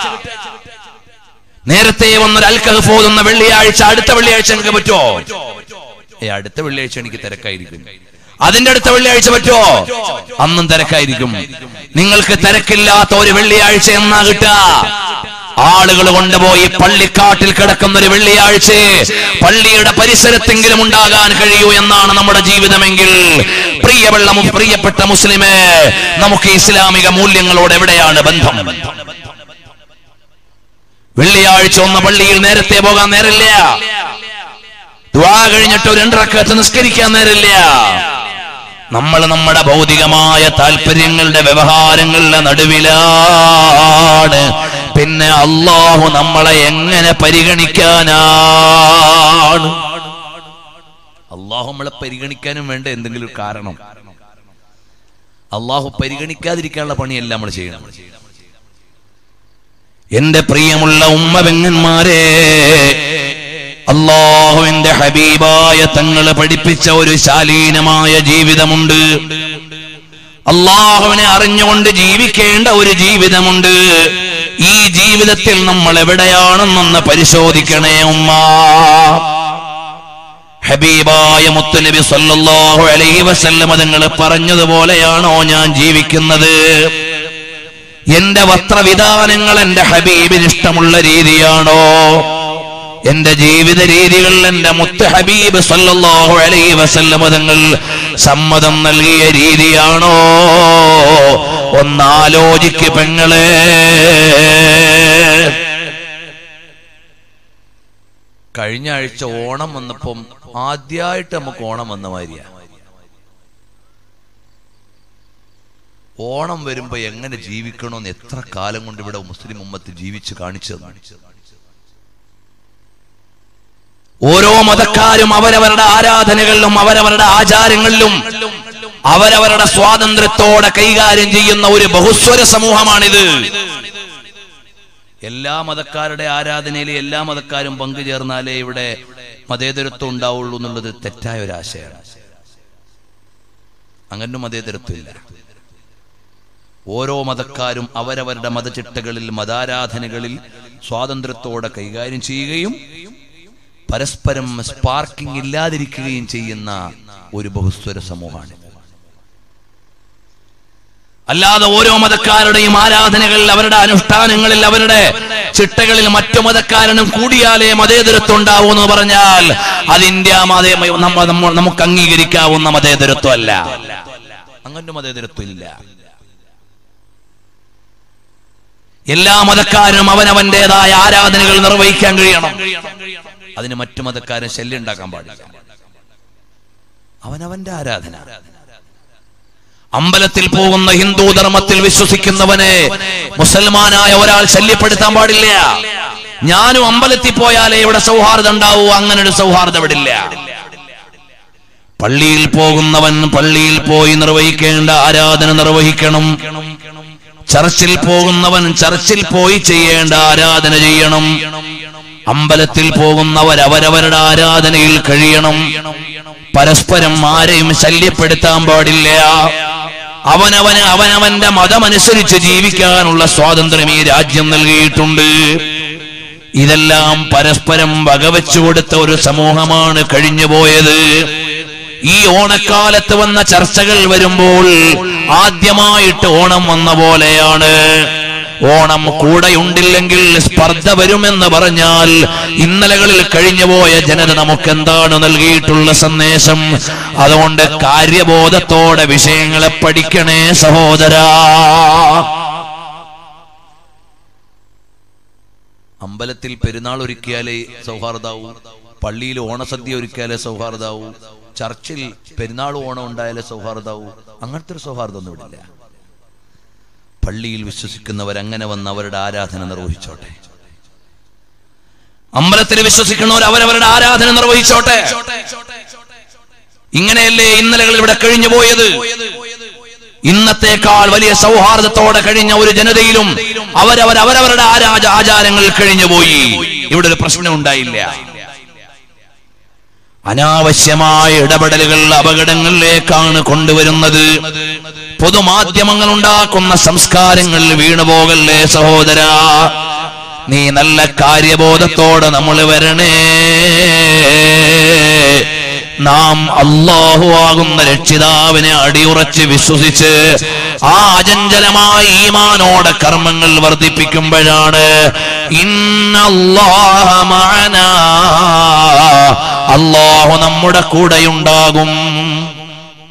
നേരത്തെ വന്നൊരു അൽ കഹ്ഫ് ഓതുന്ന വെള്ളിയാഴ്ച അടുത്ത വെള്ളിയാഴ്ച എനിക്ക് പറ്റുമോ? ഏ അടുത്ത വെള്ളിയാഴ്ച എനിക്ക് തിരക്കായിരിക്കും. അതിന്റെ അടുത്ത വെള്ളിയാഴ്ച പറ്റുമോ? അന്നും തിരക്കായിരിക്കും. നിങ്ങൾക്ക് തിരക്കില്ലാത്ത ഒരു വെള്ളിയാഴ്ച എന്നാ കിട്ടുക? ആളുകൾ കൊണ്ടുപോയി പള്ളിക്കാട്ടിൽ കിടക്കുന്ന ഒരു വെള്ളിയാഴ്ച പള്ളിയുടെ പരിസരത്തെങ്കിലും ഉണ്ടാകാൻ കഴിയൂ എന്നാണ് നമ്മുടെ ജീവിതമെങ്കിൽ, പ്രിയവെള്ള പ്രിയപ്പെട്ട മുസ്ലിമേ, നമുക്ക് ഇസ്ലാമിക മൂല്യങ്ങളോട് എവിടെയാണ് ബന്ധം? വെള്ളിയാഴ്ച ഒന്ന് പള്ളിയിൽ നേരത്തെ പോകാൻ നേരമില്ല. ദുആ കഴിഞ്ഞിട്ട് ഒരു രണ്ട് റക്അത്ത് നിസ്കരിക്കാൻ നേരമില്ല. നമ്മൾ നമ്മുടെ ഭൗതികമായ താല്പര്യങ്ങളുടെ വ്യവഹാരങ്ങളുടെ നടുവിലാണ്. പിന്നെ അല്ലാഹു നമ്മളെ എങ്ങനെ പരിഗണിക്കാനാണ്? അല്ലാഹു നമ്മളെ പരിഗണിക്കാനും വേണ്ട എന്തെങ്കിലും ഒരു കാരണം. അല്ലാഹു പരിഗണിക്കാതിരിക്കാനുള്ള പണിയല്ല നമ്മൾ ചെയ്യണം. എന്റെ പ്രിയമുള്ള ഉമ്മ പെങ്ങന്മാരെ, അല്ലാഹുവിന്റെ ഹബീബായ തങ്ങളെ പഠിപ്പിച്ച ഒരു ശാലീനമായ ജീവിതമുണ്ട്. അല്ലാഹുവിനെ അറിഞ്ഞുകൊണ്ട് ജീവിക്കേണ്ട ഒരു ജീവിതമുണ്ട്. ഈ ജീവിതത്തിൽ നമ്മൾ എവിടെയാണെന്നൊന്ന് പരിശോധിക്കണേ ഉമ്മ. ഹബീബായ മുത്തുനബി സല്ലല്ലാഹു അലൈഹി വസല്ലം തങ്ങൾ പറഞ്ഞതുപോലെയാണോ ഞാൻ ജീവിക്കുന്നത്? എന്റെ വസ്ത്രവിധാനങ്ങൾ എന്റെ ഹബീബിന് ഇഷ്ടമുള്ള രീതിയാണോ? എന്റെ ജീവിത രീതികൾ എന്റെ മുത്ത് ഹബീബ് സല്ലല്ലാഹു അലൈഹി വസല്ലം തങ്ങൾ സമ്മതം നൽകിയ രീതിയാണോ? ഒന്നാലോചിക്ക് പെങ്ങളെ. കഴിഞ്ഞ ആഴ്ച ഓണം വന്നപ്പം ആദ്യമായിട്ട് നമുക്ക് ഓണം വന്ന മാതിരിയാ. ഓണം വരുമ്പോ എങ്ങനെ ജീവിക്കണമെന്ന് എത്ര കാലം കൊണ്ട് ഇവിടെ മുസ്ലിം ഉമ്മത്ത് ജീവിച്ച് കാണിച്ചു തന്നു. ഓരോ മതക്കാരും അവരവരുടെ ആരാധനകളിലും അവരവരുടെ ആചാരങ്ങളിലും അവരവരുടെ സ്വാതന്ത്ര്യത്തോടെ കൈകാര്യം ചെയ്യുന്ന ഒരു ബഹുസ്വര സമൂഹമാണിത്. എല്ലാ മതക്കാരുടെ ആരാധനയിൽ എല്ലാ മതക്കാരും പങ്കുചേർന്നാലേ ഇവിടെ മതേതരത്വം ഉണ്ടാവുള്ളൂ എന്നുള്ളത് തെറ്റായ ഒരാശയമാണ്. അങ്ങനെ മതേതരത്വമില്ല. ഓരോ മതക്കാരും അവരവരുടെ മതചിട്ടകളിൽ മതാരാധനകളിൽ സ്വാതന്ത്ര്യത്തോടെ കൈകാര്യം ചെയ്യുകയും പരസ്പരം സ്പാർക്കിംഗ് ഇല്ലാതിരിക്കുകയും ചെയ്യുന്ന ഒരു ബഹുസ്വര സമൂഹമാണ്. അല്ലാതെ ഓരോ മതക്കാരുടെയും ആരാധനകളിൽ അവരുടെ അനുഷ്ഠാനങ്ങളിൽ അവരുടെ ചിട്ടകളിൽ മറ്റു മതക്കാരനും കൂടിയാലേ മതേതരത്വം ഉണ്ടാവൂ എന്ന് പറഞ്ഞാൽ അത് ഇന്ത്യ മതേ നമുക്ക് അംഗീകരിക്കാവുന്ന മതേതരത്വം അല്ല. അങ്ങനെ മതേതരത്വം ഇല്ല. എല്ലാ മതക്കാരനും അവനവന്റേതായ ആരാധനകൾ നിർവഹിക്കാൻ കഴിയണം. അതിന് മറ്റു മതക്കാരൻ ശല്യം ഉണ്ടാക്കാൻ പാടില്ല. അവനവന്റെ ആരാധന. അമ്പലത്തിൽ പോകുന്ന ഹിന്ദു ധർമ്മത്തിൽ വിശ്വസിക്കുന്നവനെ മുസൽമാനായ ഒരാൾ ശല്യപ്പെടുത്താൻ പാടില്ല. ഞാനും അമ്പലത്തിൽ പോയാലേ ഇവിടെ സൗഹാർദ്ദം ഉണ്ടാവൂ. അങ്ങനെ ഒരു സൗഹാർദ്ദം ഇവിടെ ഇല്ല. പള്ളിയിൽ പോകുന്നവൻ പള്ളിയിൽ പോയി നിർവഹിക്കേണ്ട ആരാധന നിർവഹിക്കണം. ചർച്ചിൽ പോകുന്നവൻ ചർച്ചിൽ പോയി ചെയ്യേണ്ട ആരാധന ചെയ്യണം. അമ്പലത്തിൽ പോകുന്നവർ അവരവരുടെ ആരാധനയിൽ കഴിയണം. പരസ്പരം ആരെയും ശല്യപ്പെടുത്താൻ പാടില്ല. അവനവന് അവനവന്റെ മതമനുസരിച്ച് ജീവിക്കാനുള്ള സ്വാതന്ത്ര്യം ഈ രാജ്യം നൽകിയിട്ടുണ്ട്. ഇതെല്ലാം പരസ്പരം വകവെച്ചു കൊടുത്ത ഒരു സമൂഹമാണ് കഴിഞ്ഞുപോയത്. ഈ ഓണക്കാലത്ത് വന്ന ചർച്ചകൾ വരുമ്പോൾ ആദ്യമായിട്ട് ഓണം വന്ന പോലെയാണ്. ഓണം കൂടെയുണ്ടില്ലെങ്കിൽ സ്പർദ്ധ വരുമെന്ന് പറഞ്ഞാൽ ഇന്നലകളിൽ കഴിഞ്ഞുപോയ ജനത നമുക്ക് എന്താണ് നൽകിയിട്ടുള്ള സന്ദേശം? അതുകൊണ്ട് കാര്യബോധത്തോടെ വിഷയങ്ങളെ പഠിക്കണേ സഹോദരാ. അമ്പലത്തിൽ പെരുന്നാൾ ഒരുക്കിയാലേ സൗഹാർദ്ദാവൂ, പള്ളിയിൽ ഓണസദ്യ ഒരുക്കിയാലേ സൗഹാർദ്ദാവൂ, ചർച്ചിൽ പെരുന്നാൾ ഓണം ഉണ്ടായാലേ സൗഹാർദ്ദാവൂ. അങ്ങനത്തെ ഒരു സൗഹാർദ്ദം ഒന്നും ഇവിടില്ല. പള്ളിയിൽ വിശ്വസിക്കുന്നവർ അങ്ങനെ വന്ന് അവരുടെ ആരാധന നിർവഹിച്ചോട്ടെ. അമ്പലത്തിൽ വിശ്വസിക്കുന്നവർ അവരവരുടെ ആരാധന നിർവഹിച്ചോട്ടെ. ഇങ്ങനെയല്ലേ ഇന്നലകൾ ഇവിടെ കഴിഞ്ഞു പോയത്? ഇന്നത്തേക്കാൾ വലിയ സൗഹാർദ്ദത്തോടെ കഴിഞ്ഞ ഒരു ജനതയിലും അവരവർ അവരവരുടെ ആരാധ ആചാരങ്ങൾ കഴിഞ്ഞുപോയി. ഇവിടെ ഒരു പ്രശ്നം ഉണ്ടായില്ല. അനാവശ്യമായ ഇടപെടലുകൾ അപകടങ്ങളിലേക്കാണ് കൊണ്ടുവരുന്നത്. പൊതുമാധ്യമങ്ങൾ ഉണ്ടാക്കുന്ന സംസ്കാരങ്ങൾ വീണുപോകല്ലേ സഹോദരാ. നീ നല്ല കാര്യബോധത്തോടെ നമ്മൾ വരണേ. നാം അല്ലാഹു ആകുന്ന രക്ഷിതാവിനെ അടിയുറച്ച് വിശ്വസിച്ച് ആ അചഞ്ചലമായ ഈമാനോടെ കർമ്മങ്ങൾ വർദ്ധിപ്പിക്കുമ്പോഴാണ് ഇന്നല്ലാഹ മഅനാ, അല്ലാഹു നമ്മുടെ കൂടെയുണ്ടാകും.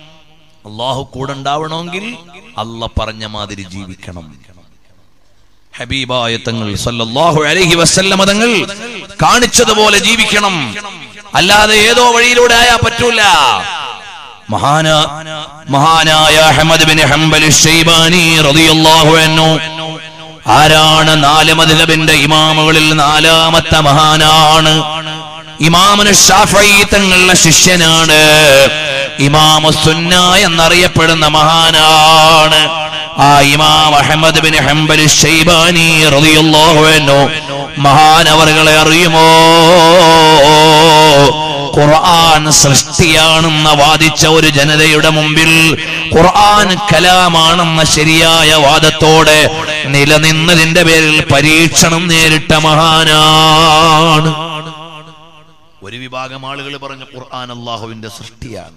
അല്ലാഹു കൂടെ ഉണ്ടാവണമെങ്കിൽ അല്ലാഹ് പറഞ്ഞ മാതിരി ജീവിക്കണം. ഹബീബായ തങ്ങൾ സല്ലല്ലാഹു അലൈഹി വസല്ലം തങ്ങൾ കാണിച്ചതുപോലെ ജീവിക്കണം. അല്ലാതെ ഏതോ വഴിയിലൂടെ ആയാ പറ്റൂല. മഹാന മഹാനായ അഹ്മദ് ബിൻ ഹംബൽ ശൈബാനി റളിയല്ലാഹു അൻഹു ആരാണ്? നാല് മദ്ഹബിന്റെ ഇമാമുകളിൽ നാലാമത്തെ മഹാനാണ്. ഇമാമുന ശാഫഈ തങ്ങളുടെ ശിഷ്യനാണ്. ഇമാമു സുന്ന എന്നറിയപ്പെടുന്ന മഹാനാണ്. ആ ഇമാം അഹ്മദ് ബിൻ ഹംബൽ ശൈബാനി റളിയല്ലാഹു അൻഹു മഹാനവറുകളെ അറിയുമോ? ഖുർആൻ സൃഷ്ടിയാണെന്ന് വാദിച്ച ഒരു ജനതയുടെ മുമ്പിൽ ഖുർആൻ കലാമാണെന്ന ശരിയായ വാദത്തോടെ നിലനിന്നതിന്റെ പേരിൽ പരീക്ഷണം നേരിട്ട മഹാനാണ്. ഒരു വിഭാഗം ആളുകൾ പറഞ്ഞു ഖുർആൻ അല്ലാഹുവിന്റെ സൃഷ്ടിയാണ്.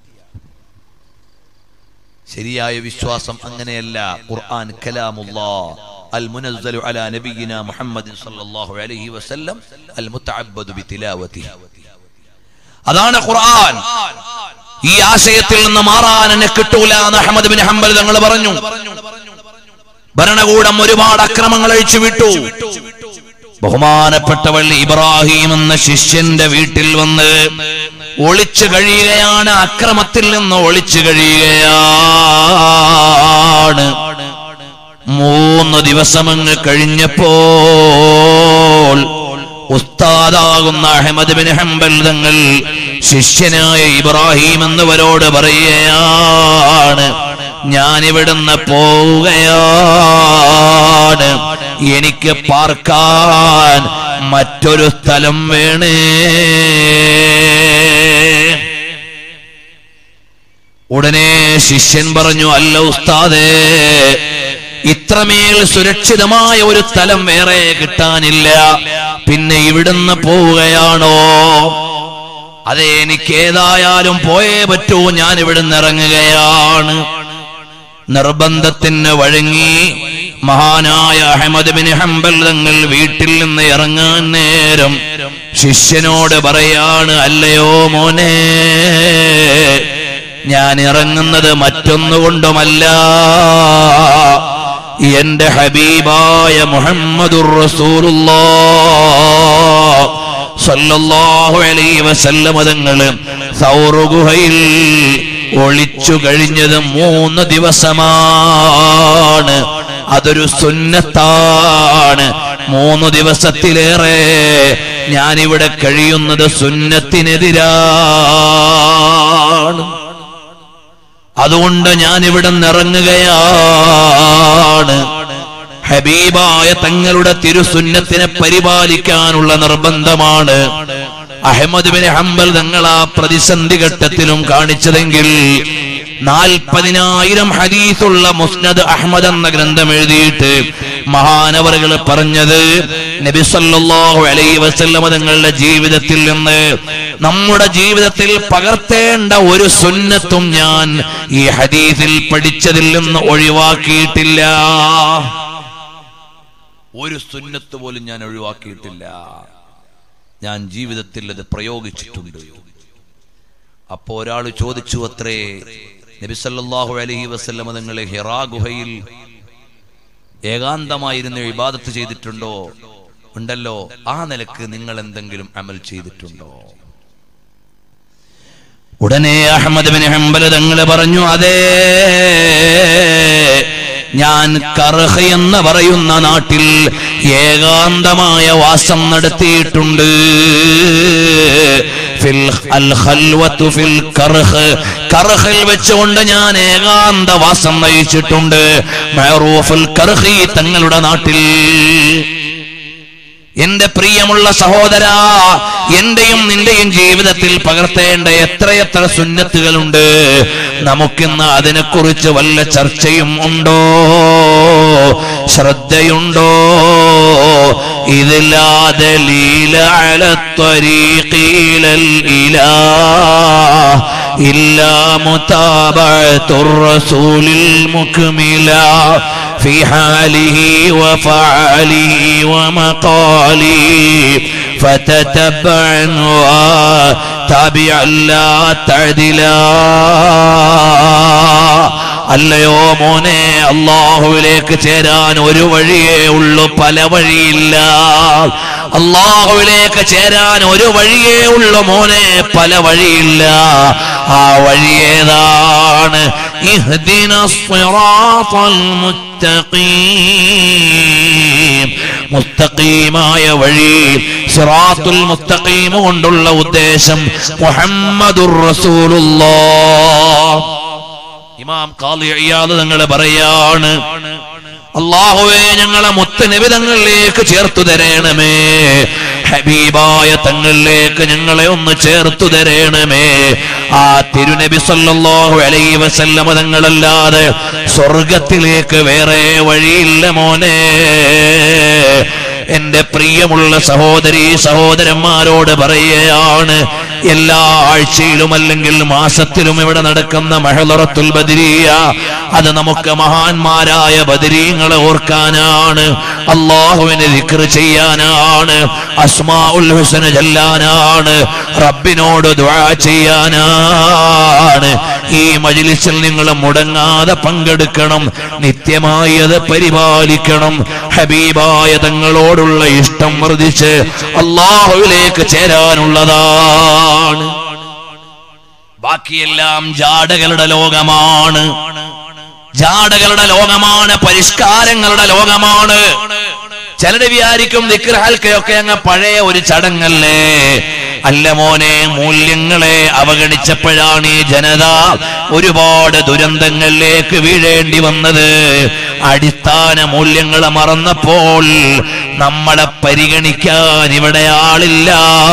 ശരിയായ വിശ്വാസം അങ്ങനെയല്ല. ഖുർആൻ കലാമുല്ലാഹ് അൽ മുനസ്സലു അലാ നബിയിനാ മുഹമ്മദ് സല്ലല്ലാഹു അലൈഹി വസല്ലം അൽ മുതഅബ്ബദു ബിതിലാവതിഹി. അതാണ് ഖുർആൻ. ഈ ആശയത്തിൽ നിന്ന് മാറാൻ എന്നെ കിട്ടൂല എന്ന് അഹ്മദ് ബിൻ ഹംബൽ തങ്ങൾ പറഞ്ഞു. ഭരണകൂടം ഒരുപാട് അക്രമങ്ങൾ അഴിച്ചുവിട്ടു. ബഹുമാനപ്പെട്ട വള്ളി ഇബ്രാഹിം എന്ന ശിഷ്യന്റെ വീട്ടിൽ വന്ന് ഒളിച്ചു കഴിയുകയാണ്. അക്രമത്തിൽ നിന്ന് ഒളിച്ചു കഴിയുകയാണ്. മൂന്ന് ദിവസമങ്ങ് കഴിഞ്ഞപ്പോൾ ഉസ്താദാകുന്ന അഹ്മദ് ബിൻ ഹംബൽ തങ്ങൾ ശിഷ്യനായ ഇബ്രാഹിം എന്നവരോട് പറയുകയാണ്, ഞാനിവിടുന്ന് പോവുകയാണ്, എനിക്ക് പാർക്കാൻ മറ്റൊരു സ്ഥലം വേണേ. ഉടനെ ശിഷ്യൻ പറഞ്ഞു, അല്ല ഉസ്താദേ, ഇത്രമേൽ സുരക്ഷിതമായ ഒരു സ്ഥലം വേറെ കിട്ടാനില്ല, പിന്നെ ഇവിടുന്ന് പോവുകയാണോ? അതെ, എനിക്ക് ഏതായാലും പോയേ പറ്റൂ, ഞാൻ ഇവിടുന്ന് ഇറങ്ങുകയാണ്. നിർബന്ധത്തിന് വഴങ്ങി മഹാനായ അഹ്മദ് ബിൻ ഹംബൽ തങ്ങൾ വീട്ടിൽ നിന്ന് ഇറങ്ങാൻ നേരം ശിഷ്യനോട് പറയാണ്, അല്ലയോ മോനെ, ഞാൻ ഇറങ്ങുന്നത് മറ്റൊന്നുകൊണ്ടുമല്ല, എന്റെ ഹബീബായ മുഹമ്മദുർ റസൂലുള്ളാഹ് സല്ലല്ലാഹു അലൈഹി വസല്ലം തങ്ങൾ സൗർ ഗുഹയിൽ ഒളിച്ചു കഴിഞ്ഞത് മൂന്ന് ദിവസമാണ്. അതൊരു സുന്നത്താണ്. മൂന്ന് ദിവസത്തിലേറെ ഞാനിവിടെ കഴിയുന്നത് സുന്നത്തിനെതിരാണ്. അതുകൊണ്ട് ഞാൻ ഇവിടെ ഇറങ്ങുകയാണ്. ഹബീബായ തങ്ങളുടെ തിരുസുന്നത്തിനെ പരിപാലിക്കാനുള്ള നിർബന്ധമാണ് അഹ്മദ് ബിൻ ഹംബൽ തങ്ങൾ ആ പ്രതിസന്ധി ഘട്ടത്തിലും കാണിച്ചതെങ്കിൽ നാൽപ്പതിനായിരം ഹദീസുള്ള മുസ്നദ് അഹ്മദ് എന്ന ഗ്രന്ഥം എഴുതിയിട്ട് മഹാനവറുകൾ പറഞ്ഞത്, നബി സല്ലല്ലാഹു അലൈഹി വസല്ലം തങ്ങളുടെ ജീവിതത്തിൽ നിന്ന് നമ്മുടെ ജീവിതത്തിൽ പകർത്തേണ്ട ഒരു സുന്നത്തും ഞാൻ ഈ ഹദീസിൽ പഠിച്ചതിൽ നിന്ന് ഒഴിവാക്കിയിട്ടില്ല. ഒരു സുന്നത്ത് പോലും ഞാൻ ഒഴിവാക്കിയിട്ടില്ല. ഞാൻ ജീവിതത്തിൽ അത് പ്രയോഗിച്ചിട്ടുണ്ട്. അപ്പോ ഒരാൾ ചോദിച്ചു, അത്രേ, നബി സല്ലല്ലാഹു അലൈഹി വസല്ലം തങ്ങളെ ഹിറാ ഗുഹയിൽ ഏകാന്തമായിരുന്ന് ഇബാദത്ത് ചെയ്തിട്ടുണ്ടോ? ഉണ്ടല്ലോ. ആ നിലക്ക് നിങ്ങൾ എന്തെങ്കിലും അമൽ ചെയ്തിട്ടുണ്ടോ? ഉടനെ അഹ്മദ് ബിൻ ഹംബൽ തങ്ങൾ പറഞ്ഞു, അതേ, ഞാൻ കർഹ് എന്ന് പറയുന്ന നാട്ടിൽ ഏകാന്തമായ വാസം നടത്തിയിട്ടുണ്ട്. കർഹിൽ വെച്ചുകൊണ്ട് ഞാൻ ഏകാന്ത വാസം നയിച്ചിട്ടുണ്ട്. മഅറൂഫുൽ കർഹി തങ്ങളുടെ നാട്ടിൽ. എന്റെ പ്രിയമുള്ള സഹോദരാ, എന്റെയും നിന്റെയും ജീവിതത്തിൽ പകർത്തേണ്ട എത്രയെത്ര സുന്നത്തുകളുണ്ട്. നമുക്കിന്ന് അതിനെക്കുറിച്ച് വല്ല ചർച്ചയും ഉണ്ടോ? ശ്രദ്ധയുണ്ടോ? ഇതിലാ ദലീല അലാ ത്വരീഖിൽ ഇലാഹ് ഇല്ലാ മുതാബഅത്തുർ റസൂലിൽ മുക്മില في حاله وفعله ومقاله فتتبعا وتابعا لا تعدلا. അല്ലയോ മോനെ, അല്ലാഹുവിലേക്ക് ചേരാൻ ഒരു വഴിയേ ഉള്ളൂ, പല വഴിയില്ല. അല്ലാഹുവിലേക്ക് ചേരാൻ ഒരു വഴിയേ ഉള്ളൂ മോനെ, പല വഴിയില്ല. ആ വഴി ഏതാണ്? ഇഹ്ദിനസ് സിറാത്തൽ മുസ്തഖീം, മുസ്തഖീമായ വഴി. സിറാത്തുൽ മുസ്തഖീം കൊണ്ടുള്ള ഉദ്ദേശം മുഹമ്മദുർ റസൂലുള്ളാഹ്. ഇമാം ഖാദി ഇയാദ് തങ്ങൾ പറയാണ്, അല്ലാഹുവേ ഞങ്ങളെ മുത്ത് നബി തങ്ങളിലേക്ക് ചേർത്തു തരണമേ, ഹബീബായ തങ്ങളിലേക്ക് ഞങ്ങളെ ഒന്ന് ചേർത്തു തരണമേ. ആ തിരുനബി സല്ലല്ലാഹു അലൈഹി വസല്ലം തങ്ങളല്ലാതെ സ്വർഗത്തിലേക്ക് വേറെ വഴിയില്ല മോനെ. എന്റെ പ്രിയമുള്ള സഹോദരീ സഹോദരന്മാരോട് പറയുകയാണ്, എല്ലാ ആഴ്ചയിലും അല്ലെങ്കിൽ മാസത്തിലും ഇവിടെ നടക്കുന്ന മഹ്ളറത്തുൽ ബദരിയ, അത് നമുക്ക് മഹാന്മാരായ ബദരീങ്ങളെ ഓർക്കാനാണ്, അല്ലാഹുവിനെ ദിക്ർ ചെയ്യാനാണ്, അസ്മാഉൽ ഹുസ്ന ചൊല്ലാനാണ്, റബ്ബിനോട് ദുആ ചെയ്യാനാണ്. ഈ മജ്ലിസിൽ നിങ്ങൾ മുടങ്ങാതെ പങ്കെടുക്കണം, നിത്യമായി അത് പരിപാലിക്കണം. ഹബീബായ തങ്ങളോടുള്ള ഇഷ്ടം വർദ്ധിച്ച് അല്ലാഹുവിലേക്ക് ചേരാനുള്ളതാണ്. ബാക്കിയെല്ലാം ജാടകളുടെ ലോകമാണ്, ജാടകളുടെ ലോകമാണ്, പരിഷ്കാരങ്ങളുടെ ലോകമാണ്. ചിലര് വിചാരിക്കും ദിക്ർ ഹൽക്കയൊക്കെ അങ്ങ് പഴയ ഒരു ചടങ്ങല്ലേ. അല്ല മോനെ, മൂല്യങ്ങളെ അവഗണിച്ചപ്പോഴാണ് ഈ ജനത ഒരുപാട് ദുരന്തങ്ങളിലേക്ക് വീഴേണ്ടി വന്നത്. അടിസ്ഥാന മൂല്യങ്ങളെ മറന്നപ്പോൾ നമ്മളെ പരിഗണിക്കാൻ ഇവിടെ ആളില്ല.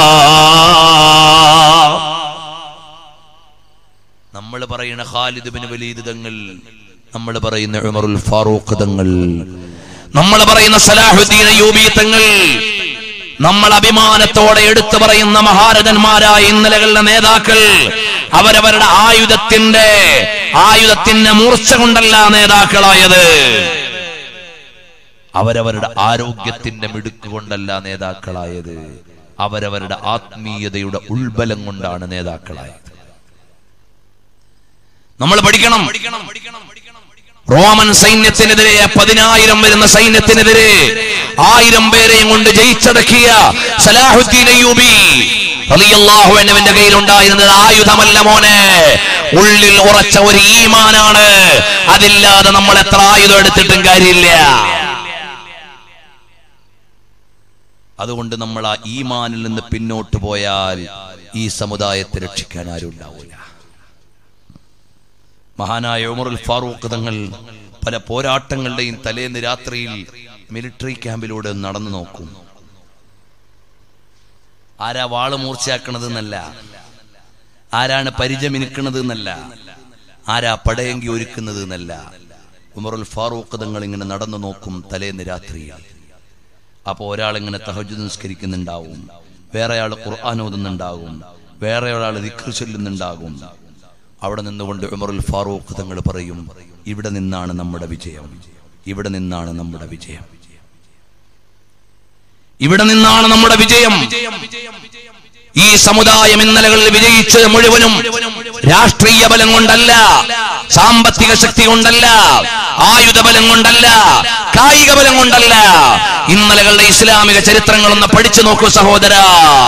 നമ്മൾ പറയുന്ന ഖാലിദ് ബിൻ വലീദ് തങ്ങൾ, നമ്മൾ പറയുന്ന ഉമറുൽ ഫാറൂഖ് തങ്ങൾ, നമ്മൾ പറയുന്ന സലാഹുദ്ദീൻ അയ്യൂബി തങ്ങൾ, നമ്മൾ അഭിമാനത്തോടെ എടുത്തു പറയുന്ന മഹാരഥന്മാരായ ഇന്നലകളുടെ നേതാക്കൾ, അവരവരുടെ ആയുധത്തിന്റെ ആയുധത്തിന്റെ മൂർച്ച കൊണ്ടല്ല നേതാക്കളായത്, അവരവരുടെ ആരോഗ്യത്തിന്റെ മിടുക്ക് കൊണ്ടല്ല നേതാക്കളായത്, അവരവരുടെ ആത്മീയതയുടെ ഉൾബലം കൊണ്ടാണ് നേതാക്കളായത്. നമ്മൾ പഠിക്കണം. റോമൻ സൈന്യത്തിനെതിരെ പതിനായിരം വരുന്ന സൈന്യത്തിനെതിരെ ആയിരം പേരെയും കൊണ്ട് ജയിച്ചടക്കിയ സലാഹുദ്ദീൻ അയ്യൂബി റളിയല്ലാഹു അൻഹുവിന്റെ കയ്യിലുണ്ടായിരുന്നത് ആയുധമല്ല മോനെ, ഉള്ളിൽ ഉറച്ച ഒരു ഈമാനാണ്. അതില്ലാതെ നമ്മൾ എത്ര ആയുധം എടുത്തിട്ടും കാര്യമില്ല. അതുകൊണ്ട് നമ്മൾ ആ ഈമാനിൽ നിന്ന് പിന്നോട്ട് പോയാൽ ഈ സമുദായത്തെ രക്ഷിക്കാൻ ആരും ഉണ്ടാവില്ല. മഹാനായ ഉമറുൽ ഫാറൂഖ് തങ്ങൾ പല പോരാട്ടങ്ങളുടെയും തലേന്ന് രാത്രിയിൽ മിലിറ്ററി ക്യാമ്പിലൂടെ നടന്നു നോക്കും. ആരാ വാള് മൂർച്ചയാക്കണത് എന്നല്ല, ആരാണ് പരിചയമിനിക്കണത് എന്നല്ല, ആരാ പടയങ്കി ഒരുക്കുന്നത് എന്നല്ല. ഉമറുൽ ഫാറൂഖ് തങ്ങൾ ഇങ്ങനെ നടന്നു നോക്കും തലേന്ന് രാത്രിയിൽ. അപ്പൊ ഒരാളിങ്ങനെ തഹജ്ജുദ് നിസ്കരിക്കുന്നുണ്ടാവും, വേറെ ആൾ ഖുർആൻ ഓതുന്നുണ്ടാകും, വേറെ ഒരാൾ ദിക്ർ ചൊല്ലുന്നുണ്ടാകും. അവിടെ നിന്നുകൊണ്ട് ഉമറുൽ ഫാറൂഖ് തങ്ങൾ പറയും, ഇവിടെ നിന്നാണ് നമ്മുടെ വിജയം, ഇവിടെ നിന്നാണ് നമ്മുടെ വിജയം, ഇവിടെ നിന്നാണ് നമ്മുടെ വിജയം. ഈ സമുദായം ഇന്നലകളിൽ വിജയിച്ചത് മുഴുവനും രാഷ്ട്രീയ ബലം കൊണ്ടല്ല, സാമ്പത്തിക ശക്തി കൊണ്ടല്ല, ആയുധ ബലം കൊണ്ടല്ല, കായിക ബലം കൊണ്ടല്ല. ഇന്നലകളുടെ ഇസ്ലാമിക ചരിത്രങ്ങളൊന്ന് പഠിച്ചു നോക്കൂ സഹോദരാ.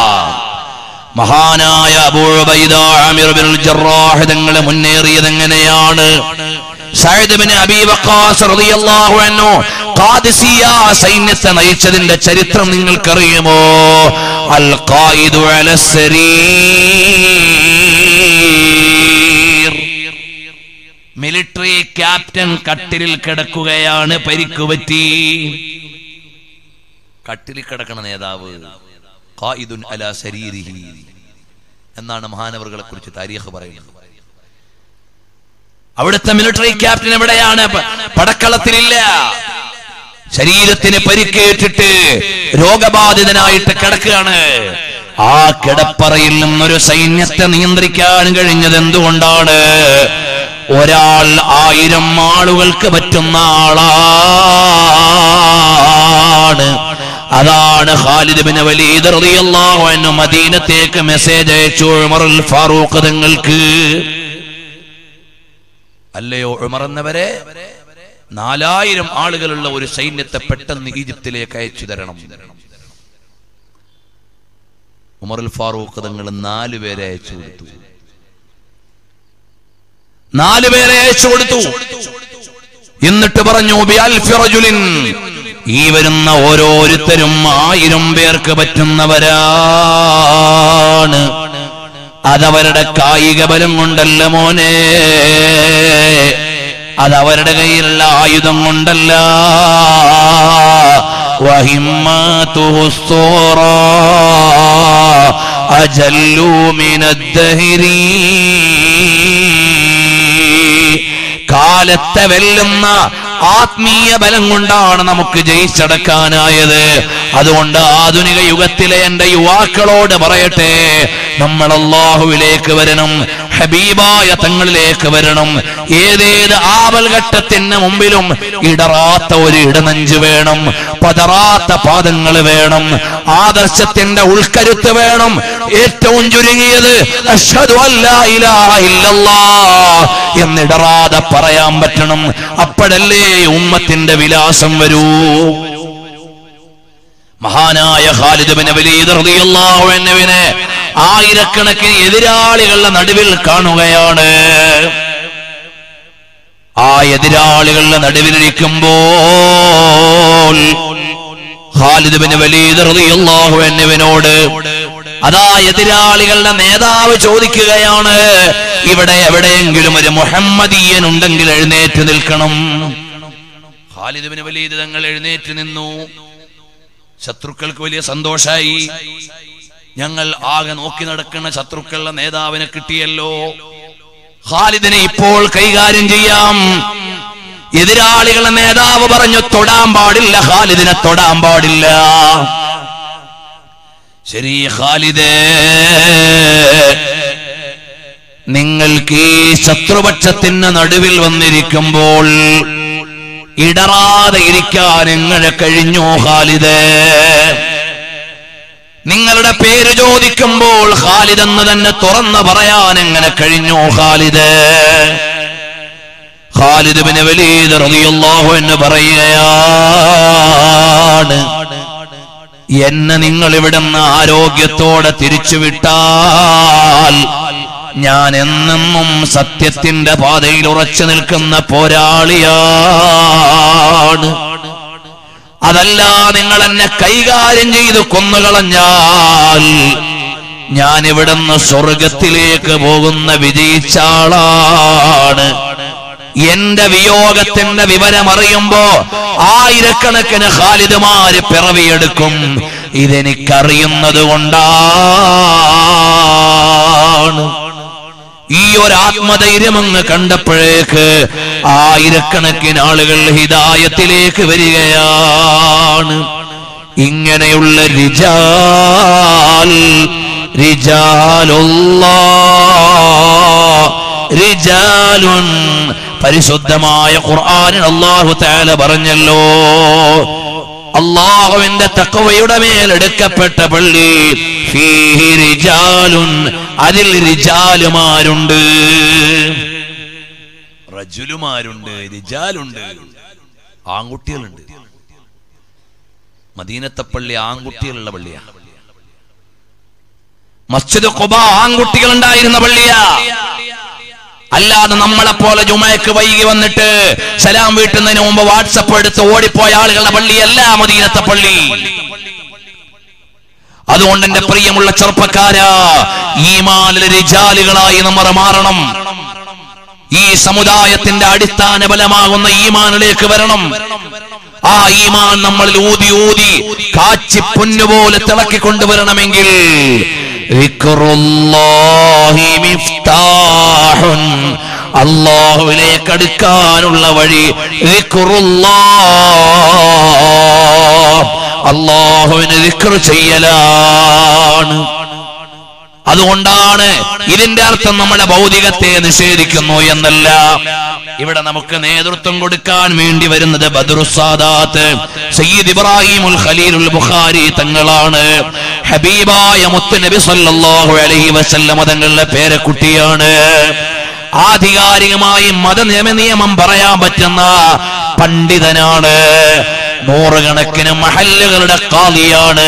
മഹാനായ അബൂ ഉബൈദ ആമിർ ബിനുൽ ജറാഹ് തങ്ങളെ മുന്നേറിയത് എങ്ങനെയാണ്? സഅദ് ബിൻ അബീ വഖാസ് റളിയല്ലാഹു അൻഹു ഖാദിസിയ സൈന്യത്തെ നയിച്ചതിന്റെ ചരിത്രം നിങ്ങൾക്കറിയുമോ? അൽ ഖായിദു അലസ്സരീർ, മിലിറ്ററി ക്യാപ്റ്റൻ കട്ടിലിൽ കിടക്കുകയാണ്, പരിക്കുപറ്റി. കട്ടിലിൽ കിടക്കണ നേതാവ് ഖായിദുൻ അലാ സരീരിഹി എന്നാണ് മഹാനവറുകളെ കുറിച്ച് താരീഖ് പറയുന്നത്. അവിടുത്തെ മിലിറ്ററി ക്യാപ്റ്റൻ എവിടെയാണ്? പടക്കളത്തിലില്ല. ശരീരത്തിന് പരിക്കേറ്റിട്ട് രോഗബാധിതനായിട്ട് കിടക്കുകയാണ്. ആ കിടപ്പറയിൽ നിന്നൊരു സൈന്യത്തെ നിയന്ത്രിക്കാൻ കഴിഞ്ഞത് എന്തുകൊണ്ടാണ്? ഒരാൾ ആയിരം ആളുകൾക്ക് പറ്റുന്ന ആളാണ്. അതാണ് ഖാലിദ് ബിൻ വലീദ് റളിയല്ലാഹു അൻഹു മദീനത്തേക്ക് മെസ്സേജ് അയച്ചു ഉമറുൽ ഫാറൂഖ് തങ്ങൾക്ക്. അല്ലയോ ഉമർ എന്നവരെ, നാലായിരം ആളുകളുള്ള ഒരു സൈന്യത്തെ പെട്ടെന്ന് ഈജിപ്തിലേക്ക് അയച്ചു തരണം. ഉമറുൽ ഫാറൂഖ് തങ്ങൾ നാലുപേരെ അയച്ചു കൊടുത്തു. നാലുപേരെ അയച്ചു കൊടുത്തു. എന്നിട്ട് പറഞ്ഞു, ബിഅൽഫി റജുലിൻ, ഈ വരുന്ന ഓരോരുത്തരും ആയിരം പേർക്ക് പറ്റുന്നവരാണ്. അതവരുടെ കായിക ബലം കൊണ്ടല്ല മോനെ, അതവരുടെ കയ്യിലുള്ള ആയുധം കൊണ്ടല്ല. വഹിമ്മതുഹു സ്സൂറാ അജല്ലു മിനദ്ദഹരി, കാലത്തെ വെല്ലുന്ന ആത്മീയ ബലം കൊണ്ടാണ് നമുക്ക് ജയിച്ചടക്കാനായത്. അതുകൊണ്ട് ആധുനിക യുഗത്തിലെ എന്റെ യുവാക്കളോട് പറയട്ടെ, നമ്മൾ അല്ലാഹുവിലേക്ക് വരണം, ഹബീബായ തങ്ങളിലേക്ക് വരണം. ഏതേത് ആപൽഘട്ടത്തിന് മുമ്പിലും ഇടറാത്ത ഒരു ഇടനെഞ്ച് വേണം, പതറാത്ത പാദങ്ങൾ വേണം, ആദർശത്തിന്റെ ഉൾക്കരുത്ത് വേണം. ഏറ്റവും ചുരുങ്ങിയത് അശ്ഹദു അല്ലാ ഇലാഹ ഇല്ലല്ലാഹ് എന്നിടറാതെ പറയാൻ പറ്റണം. അപ്പോഴല്ലേ ഉമ്മത്തിന്റെ വിലാസം വരൂ. മഹാനായ ഖാലിദ് ബിൻ വലീദ് റളിയല്ലാഹു അൻഹുവിനെ ആയിരക്കണക്കിന് എതിരാളികളുടെ നടുവിൽ കാണുകയാണ്. ആ എതിരാളികളുടെ നടുവിലിരിക്കുമ്പോൾ ഖാലിദ് ബിൻ വലീദ് റളിയല്ലാഹു അൻഹുവിനോട് അതാ എതിരാളികളുടെ നേതാവ് ചോദിക്കുകയാണ്, ഇവിടെ എവിടെയെങ്കിലും ഒരു മുഹമ്മദീയൻ ഉണ്ടെങ്കിൽ എഴുന്നേറ്റ് നിൽക്കണം. ഖാലിദ് ബിൻ വലീദ് തങ്ങൾ എഴുന്നേറ്റ് നിന്നു. ശത്രുക്കൾക്ക് വലിയ സന്തോഷായി. ഞങ്ങൾ ആകെ നോക്കി നടക്കുന്ന ശത്രുക്കളുടെ നേതാവിനെ കിട്ടിയല്ലോ, ഖാലിദിനെ ഇപ്പോൾ കൈകാര്യം ചെയ്യാം. എതിരാളികളുടെ നേതാവ് പറഞ്ഞു, തൊടാൻ പാടില്ല, ഖാലിദിനെ തൊടാൻ പാടില്ല. ശരി ഖാലിദേ, നിങ്ങൾക്ക് ഈ ശത്രുപക്ഷത്തിന് നടുവിൽ വന്നിരിക്കുമ്പോൾ ഇടറാതെ ഇരിക്കാൻ എങ്ങനെ കഴിഞ്ഞു ഖാലിദേ? നിങ്ങളുടെ പേര് ചോദിക്കുമ്പോൾ ഖാലിദ് എന്ന് തന്നെ തുറന്നു പറയാൻ എങ്ങനെ കഴിഞ്ഞു ഖാലിദേ? ഖാലിദ് ബിൻ വലീദ് റളിയല്ലാഹു അൻഹു പറയുകയാണ്, എന്നെ നിങ്ങൾ ഇവിടുന്ന് ആരോഗ്യത്തോടെ തിരിച്ചുവിട്ടാൽ ഞാൻ എന്നെന്നും സത്യത്തിന്റെ പാതയിൽ ഉറച്ചു നിൽക്കുന്ന പോരാളിയാണ്. അതല്ല, നിങ്ങൾ എന്നെ കൈകാര്യം ചെയ്ത് കൊന്നുകളഞ്ഞാൽ ഞാൻ ഇവിടുന്ന് സ്വർഗത്തിലേക്ക് പോകുന്ന വിജയിച്ച ആളാണ്. എന്റെ വിയോഗത്തിന്റെ വിവരമറിയുമ്പോ ആയിരക്കണക്കിന് ഖാലിദുമാര് പിറവിയെടുക്കും. ഇതെനിക്കറിയുന്നത് കൊണ്ടാണ്. ഈ ഒരു ആത്മധൈര്യം അങ്ങ് കണ്ടപ്പോഴേക്ക് ആയിരക്കണക്കിന് ആളുകൾ ഹിദായത്തിലേക്ക് വരികയാണ്. ഇങ്ങനെയുള്ള റിജാൽ റിജാലുല്ലാഹ് റിജാലുൻ, പരിശുദ്ധമായ ഖുർആനിൽ അല്ലാഹു തആല പറഞ്ഞല്ലോ, അല്ലാഹുവിന്റെ തഖ്വയുടെ മേൽ എടുക്കപ്പെട്ട പള്ളി, ഫീഹി റിജാലുൻ, അതിൽ റിജാലുമാരുണ്ട്, റജുലുമാരുണ്ട്, റിജാലുണ്ട്, ആൺകുട്ടികളുണ്ട്. മദീനത്തെ പള്ളി ആൺകുട്ടികളുള്ള പള്ളിയാ. മസ്ജിദ് ഖുബാ ആൺകുട്ടികൾ ഉണ്ടായിരുന്ന പള്ളിയാ. അല്ലാതെ നമ്മളെപ്പോലെ ജുമയ്ക്ക് വൈകി വന്നിട്ട് സലാം വീട്ടുന്നതിന് മുമ്പ് വാട്സപ്പ് എടുത്ത് ഓടിപ്പോയ ആളുകളുടെ പള്ളിയല്ല മദീനത്തെ പള്ളി. അതുകൊണ്ട് എന്റെ പ്രിയമുള്ള ചെറുപ്പക്കാരാ, ഈമാനിലെ റിജാലുകളായി നമ്മൾ മാറണം. ഈ സമുദായത്തിന്റെ അടിസ്ഥാന ബലമാകുന്ന ഈമാനിലേക്ക് വരണം. ആ ഈമാൻ നമ്മളിൽ ഊതി ഊതി കാച്ചി പൊന്നുപോലെ തിളക്കിക്കൊണ്ടുവരണമെങ്കിൽ അല്ലാഹുവിലേക്ക് അടുക്കാനുള്ള വഴി അല്ലാഹുവിനെ ദിക്ർ ചെയ്യലാണ്. അതുകൊണ്ടാണ് ഇതിന്റെ അർത്ഥം നമ്മുടെ ഭൗതികത്തെ നിഷേധിക്കുന്നു എന്നല്ല. ഇവിടെ നമുക്ക് നേതൃത്വം കൊടുക്കാൻ വേണ്ടി വരുന്നത് ബദ്റുസ്സാദാത്ത് സയ്യിദ് ഇബ്രാഹിമുൽ ഖലീലുൽ ബുഖാരി തങ്ങളാണ്. ഹബീബായ മുത്തുനബി സല്ലല്ലാഹു അലൈഹി വസല്ലം തങ്ങളുടെ പേരക്കുട്ടിയാണ്. ആധികാരികമായി മതനിയമ നിയമം പറയാൻ പറ്റുന്ന പണ്ഡിതനാണ്. നൂറുകണക്കിന് മഹല്ലുകളുടെ ഖാദിയാണ്.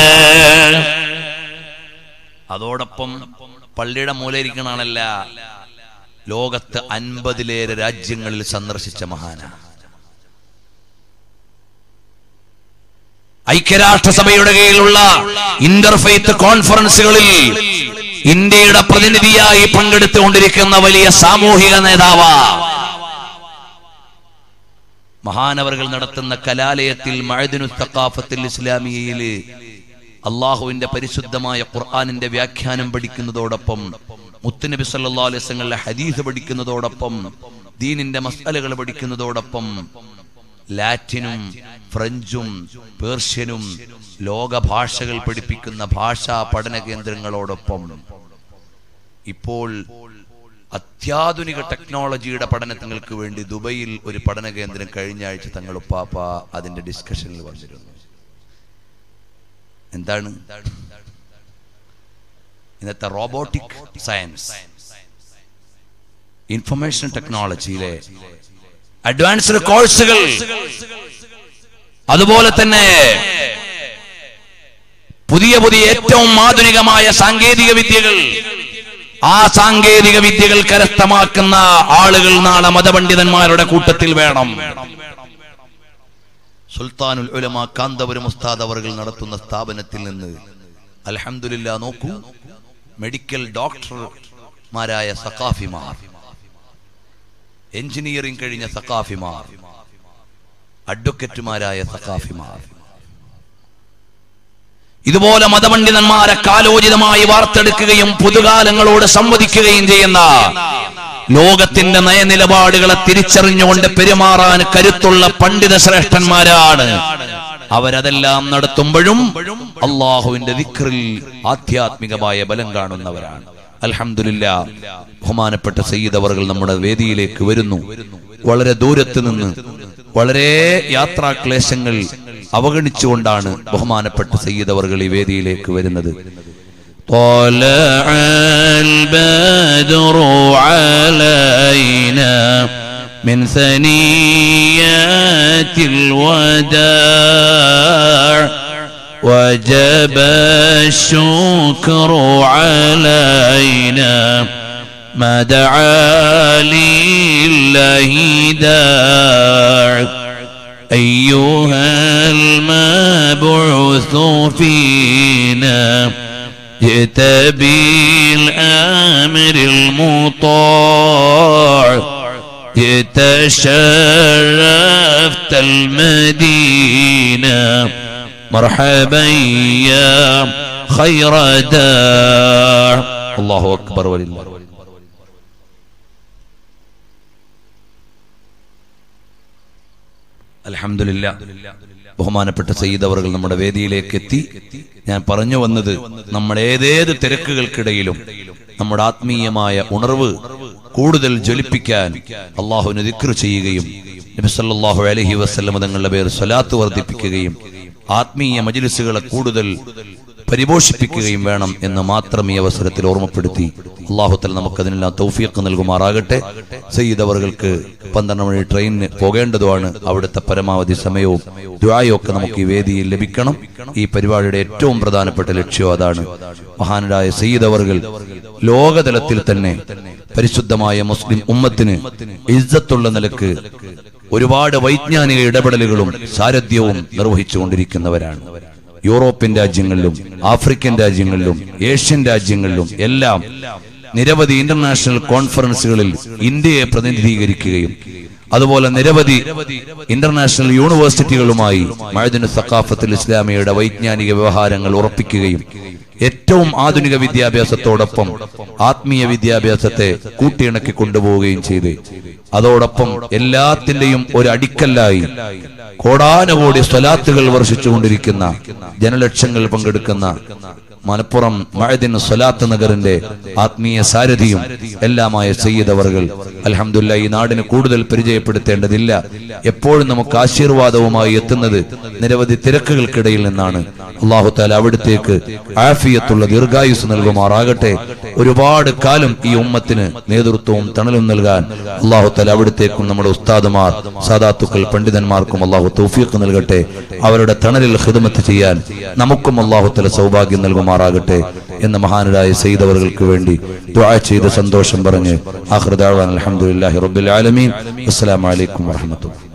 അതോടൊപ്പം പള്ളിയുടെ മൂലയിരിക്കണല്ല, ലോകത്ത് അൻപതിലേറെ രാജ്യങ്ങളിൽ സന്ദർശിച്ച മഹാന. ഐക്യരാഷ്ട്രസഭയുടെ കീഴിലുള്ള ഇന്റർഫെയ്ത്ത് കോൺഫറൻസുകളിൽ ഇന്ത്യയുടെ പ്രതിനിധിയായി പങ്കെടുത്തുകൊണ്ടിരിക്കുന്ന വലിയ സാമൂഹിക നേതാവ്. മഹാനവറുകൾ നടത്തുന്ന കലാലയത്തിൽ മഅദിനു തഖാഫത്തുൽ ഇസ്ലാമിയയിൽ അള്ളാഹുവിന്റെ പരിശുദ്ധമായ ഖുർആനിന്റെ വ്യാഖ്യാനം പഠിക്കുന്നതോടൊപ്പം മുത്തുനബി സല്ലല്ലാഹു അലൈഹി വസല്ലമയുടെ ഹദീസ് പഠിക്കുന്നതോടൊപ്പം ദീനിന്റെ മസ്അലകൾ പഠിക്കുന്നതോടൊപ്പം ലാറ്റിനും ഫ്രഞ്ചും പേർഷ്യനും ലോക ഭാഷകൾ പഠിപ്പിക്കുന്ന ഭാഷാ പഠന കേന്ദ്രങ്ങളോടൊപ്പം ഇപ്പോൾ അത്യാധുനിക ടെക്നോളജിയുടെ പഠനങ്ങൾക്ക് വേണ്ടി ദുബൈയിൽ ഒരു പഠന കേന്ദ്രം കഴിഞ്ഞ ആഴ്ച തങ്ങൾ ഉപ്പാപ്പ അതിന്റെ ഡിസ്കഷനിൽ വന്നിരുന്നു. എന്താണ് ഇന്നത്തെ റോബോട്ടിക് സയൻസ്, ഇൻഫർമേഷൻ ടെക്നോളജിയിലെ അഡ്വാൻസ്ഡ് കോഴ്സുകൾ, അതുപോലെ തന്നെ പുതിയ പുതിയ ഏറ്റവും ആധുനികമായ സാങ്കേതിക വിദ്യകൾ, ആ സാങ്കേതിക വിദ്യകൾ കരസ്ഥമാക്കുന്ന ആളുകൾ നാളെ മതപണ്ഡിതന്മാരുടെ കൂട്ടത്തിൽ വേണം. സുൽത്താനുൽ ഉലമ കാന്തപുരം ഉസ്താദ് അവറുകൾ നടത്തുന്ന സ്ഥാപനത്തിൽ നിന്ന് അൽഹംദുലില്ലാ നോക്കൂ, മെഡിക്കൽ ഡോക്ടർമാരായ സഖാഫിമാർ, എഞ്ചിനീയറിംഗ് കഴിഞ്ഞ സഖാഫിമാർ, അഡ്വക്കറ്റുമാരായ സഖാഫിമാർ, ഇതുപോലെ മതപണ്ഡിതന്മാരെ കാലോചിതമായി വാർത്തെടുക്കുകയും പുതുകാലങ്ങളോട് സംവദിക്കുകയും ചെയ്യുന്ന, ലോകത്തിന്റെ നയനിലപാടുകളെ തിരിച്ചറിഞ്ഞുകൊണ്ട് പെരുമാറാൻ കരുത്തുള്ള പണ്ഡിത ശ്രേഷ്ഠന്മാരാണ്. അവരതെല്ലാം നടത്തുമ്പോഴും അള്ളാഹുവിന്റെ ദിക്റിൽ ആധ്യാത്മികമായ ബലം കാണുന്നവരാണ്. അൽഹംദുലില്ലാ, ബഹുമാനപ്പെട്ട സയ്യിദ് അവറുകൾ നമ്മുടെ വേദിയിലേക്ക് വരുന്നു. വളരെ ദൂരത്ത് നിന്ന് വളരെ യാത്രാക്ലേശങ്ങൾ അവഗണിച്ചുകൊണ്ടാണ് ബഹുമാനപ്പെട്ട സയ്യിദ് അവറുകൾ ഈ വേദിയിലേക്ക് വരുന്നത്. طلع البدر علينا من ثنيات الوداع وجب الشكر علينا ما دعا لله داع أيها المبعوث فينا جئت بالأمر المطاع جئت شرفت المدينة مرحبا يا خير داع الله أكبر ولله. അൽഹംദുലില്ലാ, ബഹുമാനപ്പെട്ട സയ്യിദ് അവറുകൾ നമ്മുടെ വേദിയിലേക്ക് എത്തി. ഞാൻ പറഞ്ഞു വന്നത്, നമ്മുടെ ഏതേത് തിരക്കുകൾക്കിടയിലും നമ്മുടെ ആത്മീയമായ ഉണർവ് കൂടുതൽ ജ്വലിപ്പിക്കാൻ അള്ളാഹുവിനെ ദിക്ർ ചെയ്യുകയും നബി സല്ലല്ലാഹു അലൈഹി വസല്ലം തങ്ങളുടെ പേര് സ്വലാത്ത് വർദ്ധിപ്പിക്കുകയും ആത്മീയ മജ്ലിസുകളെ കൂടുതൽ പരിപോഷിപ്പിക്കുകയും വേണം എന്ന് മാത്രം ഈ അവസരത്തിൽ ഓർമ്മപ്പെടുത്തി അല്ലാഹു തആല നമുക്ക് അതിനെല്ലാം തൗഫീഖ് നൽകുമാറാകട്ടെ. സയ്യിദ് അവറുകൾക്ക് പന്ത്രണ്ട് മണി ട്രെയിനിന് പോകേണ്ടതുമാണ്. അവിടുത്തെ പരമാവധി സമയവും ദുആയും ഒക്കെ നമുക്ക് ഈ വേദിയിൽ ലഭിക്കണം. ഈ പരിപാടിയുടെ ഏറ്റവും പ്രധാനപ്പെട്ട ലക്ഷ്യം അതാണ്. മഹാനായ സയ്യിദ് അവറുകൾ ലോകതലത്തിൽ തന്നെ പരിശുദ്ധമായ മുസ്ലിം ഉമ്മത്തിന് ഇസ്സത്തുള്ള നിലക്ക് ഒരുപാട് വൈജ്ഞാനിക ഇടപെടലുകളും സാരഥ്യവും നിർവഹിച്ചുകൊണ്ടിരിക്കുന്നവരാണ്. യൂറോപ്യൻ രാജ്യങ്ങളിലും ആഫ്രിക്കൻ രാജ്യങ്ങളിലും ഏഷ്യൻ രാജ്യങ്ങളിലും എല്ലാം നിരവധി ഇന്റർനാഷണൽ കോൺഫറൻസുകളിൽ ഇന്ത്യയെ പ്രതിനിധീകരിക്കുകയും അതുപോലെ നിരവധി ഇന്റർനാഷണൽ യൂണിവേഴ്സിറ്റികളുമായി മഅദിനു സഖാഫത്തുൽ ഇസ്ലാമിയയുടെ വൈജ്ഞാനിക വ്യവഹാരങ്ങൾ ഉറപ്പിക്കുകയും ഏറ്റവും ആധുനിക വിദ്യാഭ്യാസത്തോടൊപ്പം ആത്മീയ വിദ്യാഭ്യാസത്തെ കൂട്ടിയിണക്കി കൊണ്ടുപോവുകയും ചെയ്ത് അതോടൊപ്പം എല്ലാത്തിന്റെയും ഒരു അടിക്കല്ലായി കോടാനുകോടി സ്വലാത്തുകൾ വർഷിച്ചുകൊണ്ടിരിക്കുന്ന ജനലക്ഷങ്ങൾ പങ്കെടുക്കുന്ന മലപ്പുറം മഅദിൻ സ്വലാത്ത് നഗറിന്റെ ആത്മീയ സാരഥിയും എല്ലാമായ സയ്യിദ് അവറുകൾ അൽഹംദുലില്ലാഹ് ഈ നാടിന് കൂടുതൽ പരിചയപ്പെടുത്തേണ്ടതില്ല. എപ്പോഴും നമുക്ക് ആശീർവാദവുമായി എത്തുന്നത് നിരവധി തിരക്കുകൾക്കിടയിൽ നിന്നാണ്. അല്ലാഹു തആല അവിടത്തേക്ക് ആഫിയത്തുള്ള ദീർഘായുസ് നൽകുമാറാകട്ടെ. ഒരുപാട് കാലം ഈ ഉമ്മത്തിന് നേതൃത്വവും തണലും നൽകാൻ അല്ലാഹു തആല അവിടത്തേക്കും നമ്മുടെ ഉസ്താദുമാർ, സാദാത്തുക്കൾ, പണ്ഡിതന്മാർക്കും അല്ലാഹു തൗഫീഖ് നൽകട്ടെ. അവരുടെ തണലിൽ ഖിദ്മത്ത് ചെയ്യാൻ നമുക്കും അല്ലാഹു തആല സൗഭാഗ്യം നൽകുമാറാകട്ടെ എന്ന മഹാനരായ സയ്യിദ് അവർക്ക് വേണ്ടി ദുആ ചെയ്ത് സന്തോഷം പറഞ്ഞ് ആഖിറു ദഅവാന അൽഹംദുലില്ലാഹി റബ്ബിൽ ആലമീൻ. അസ്സലാമു അലൈക്കും വറഹ്മത്തുള്ളാഹി.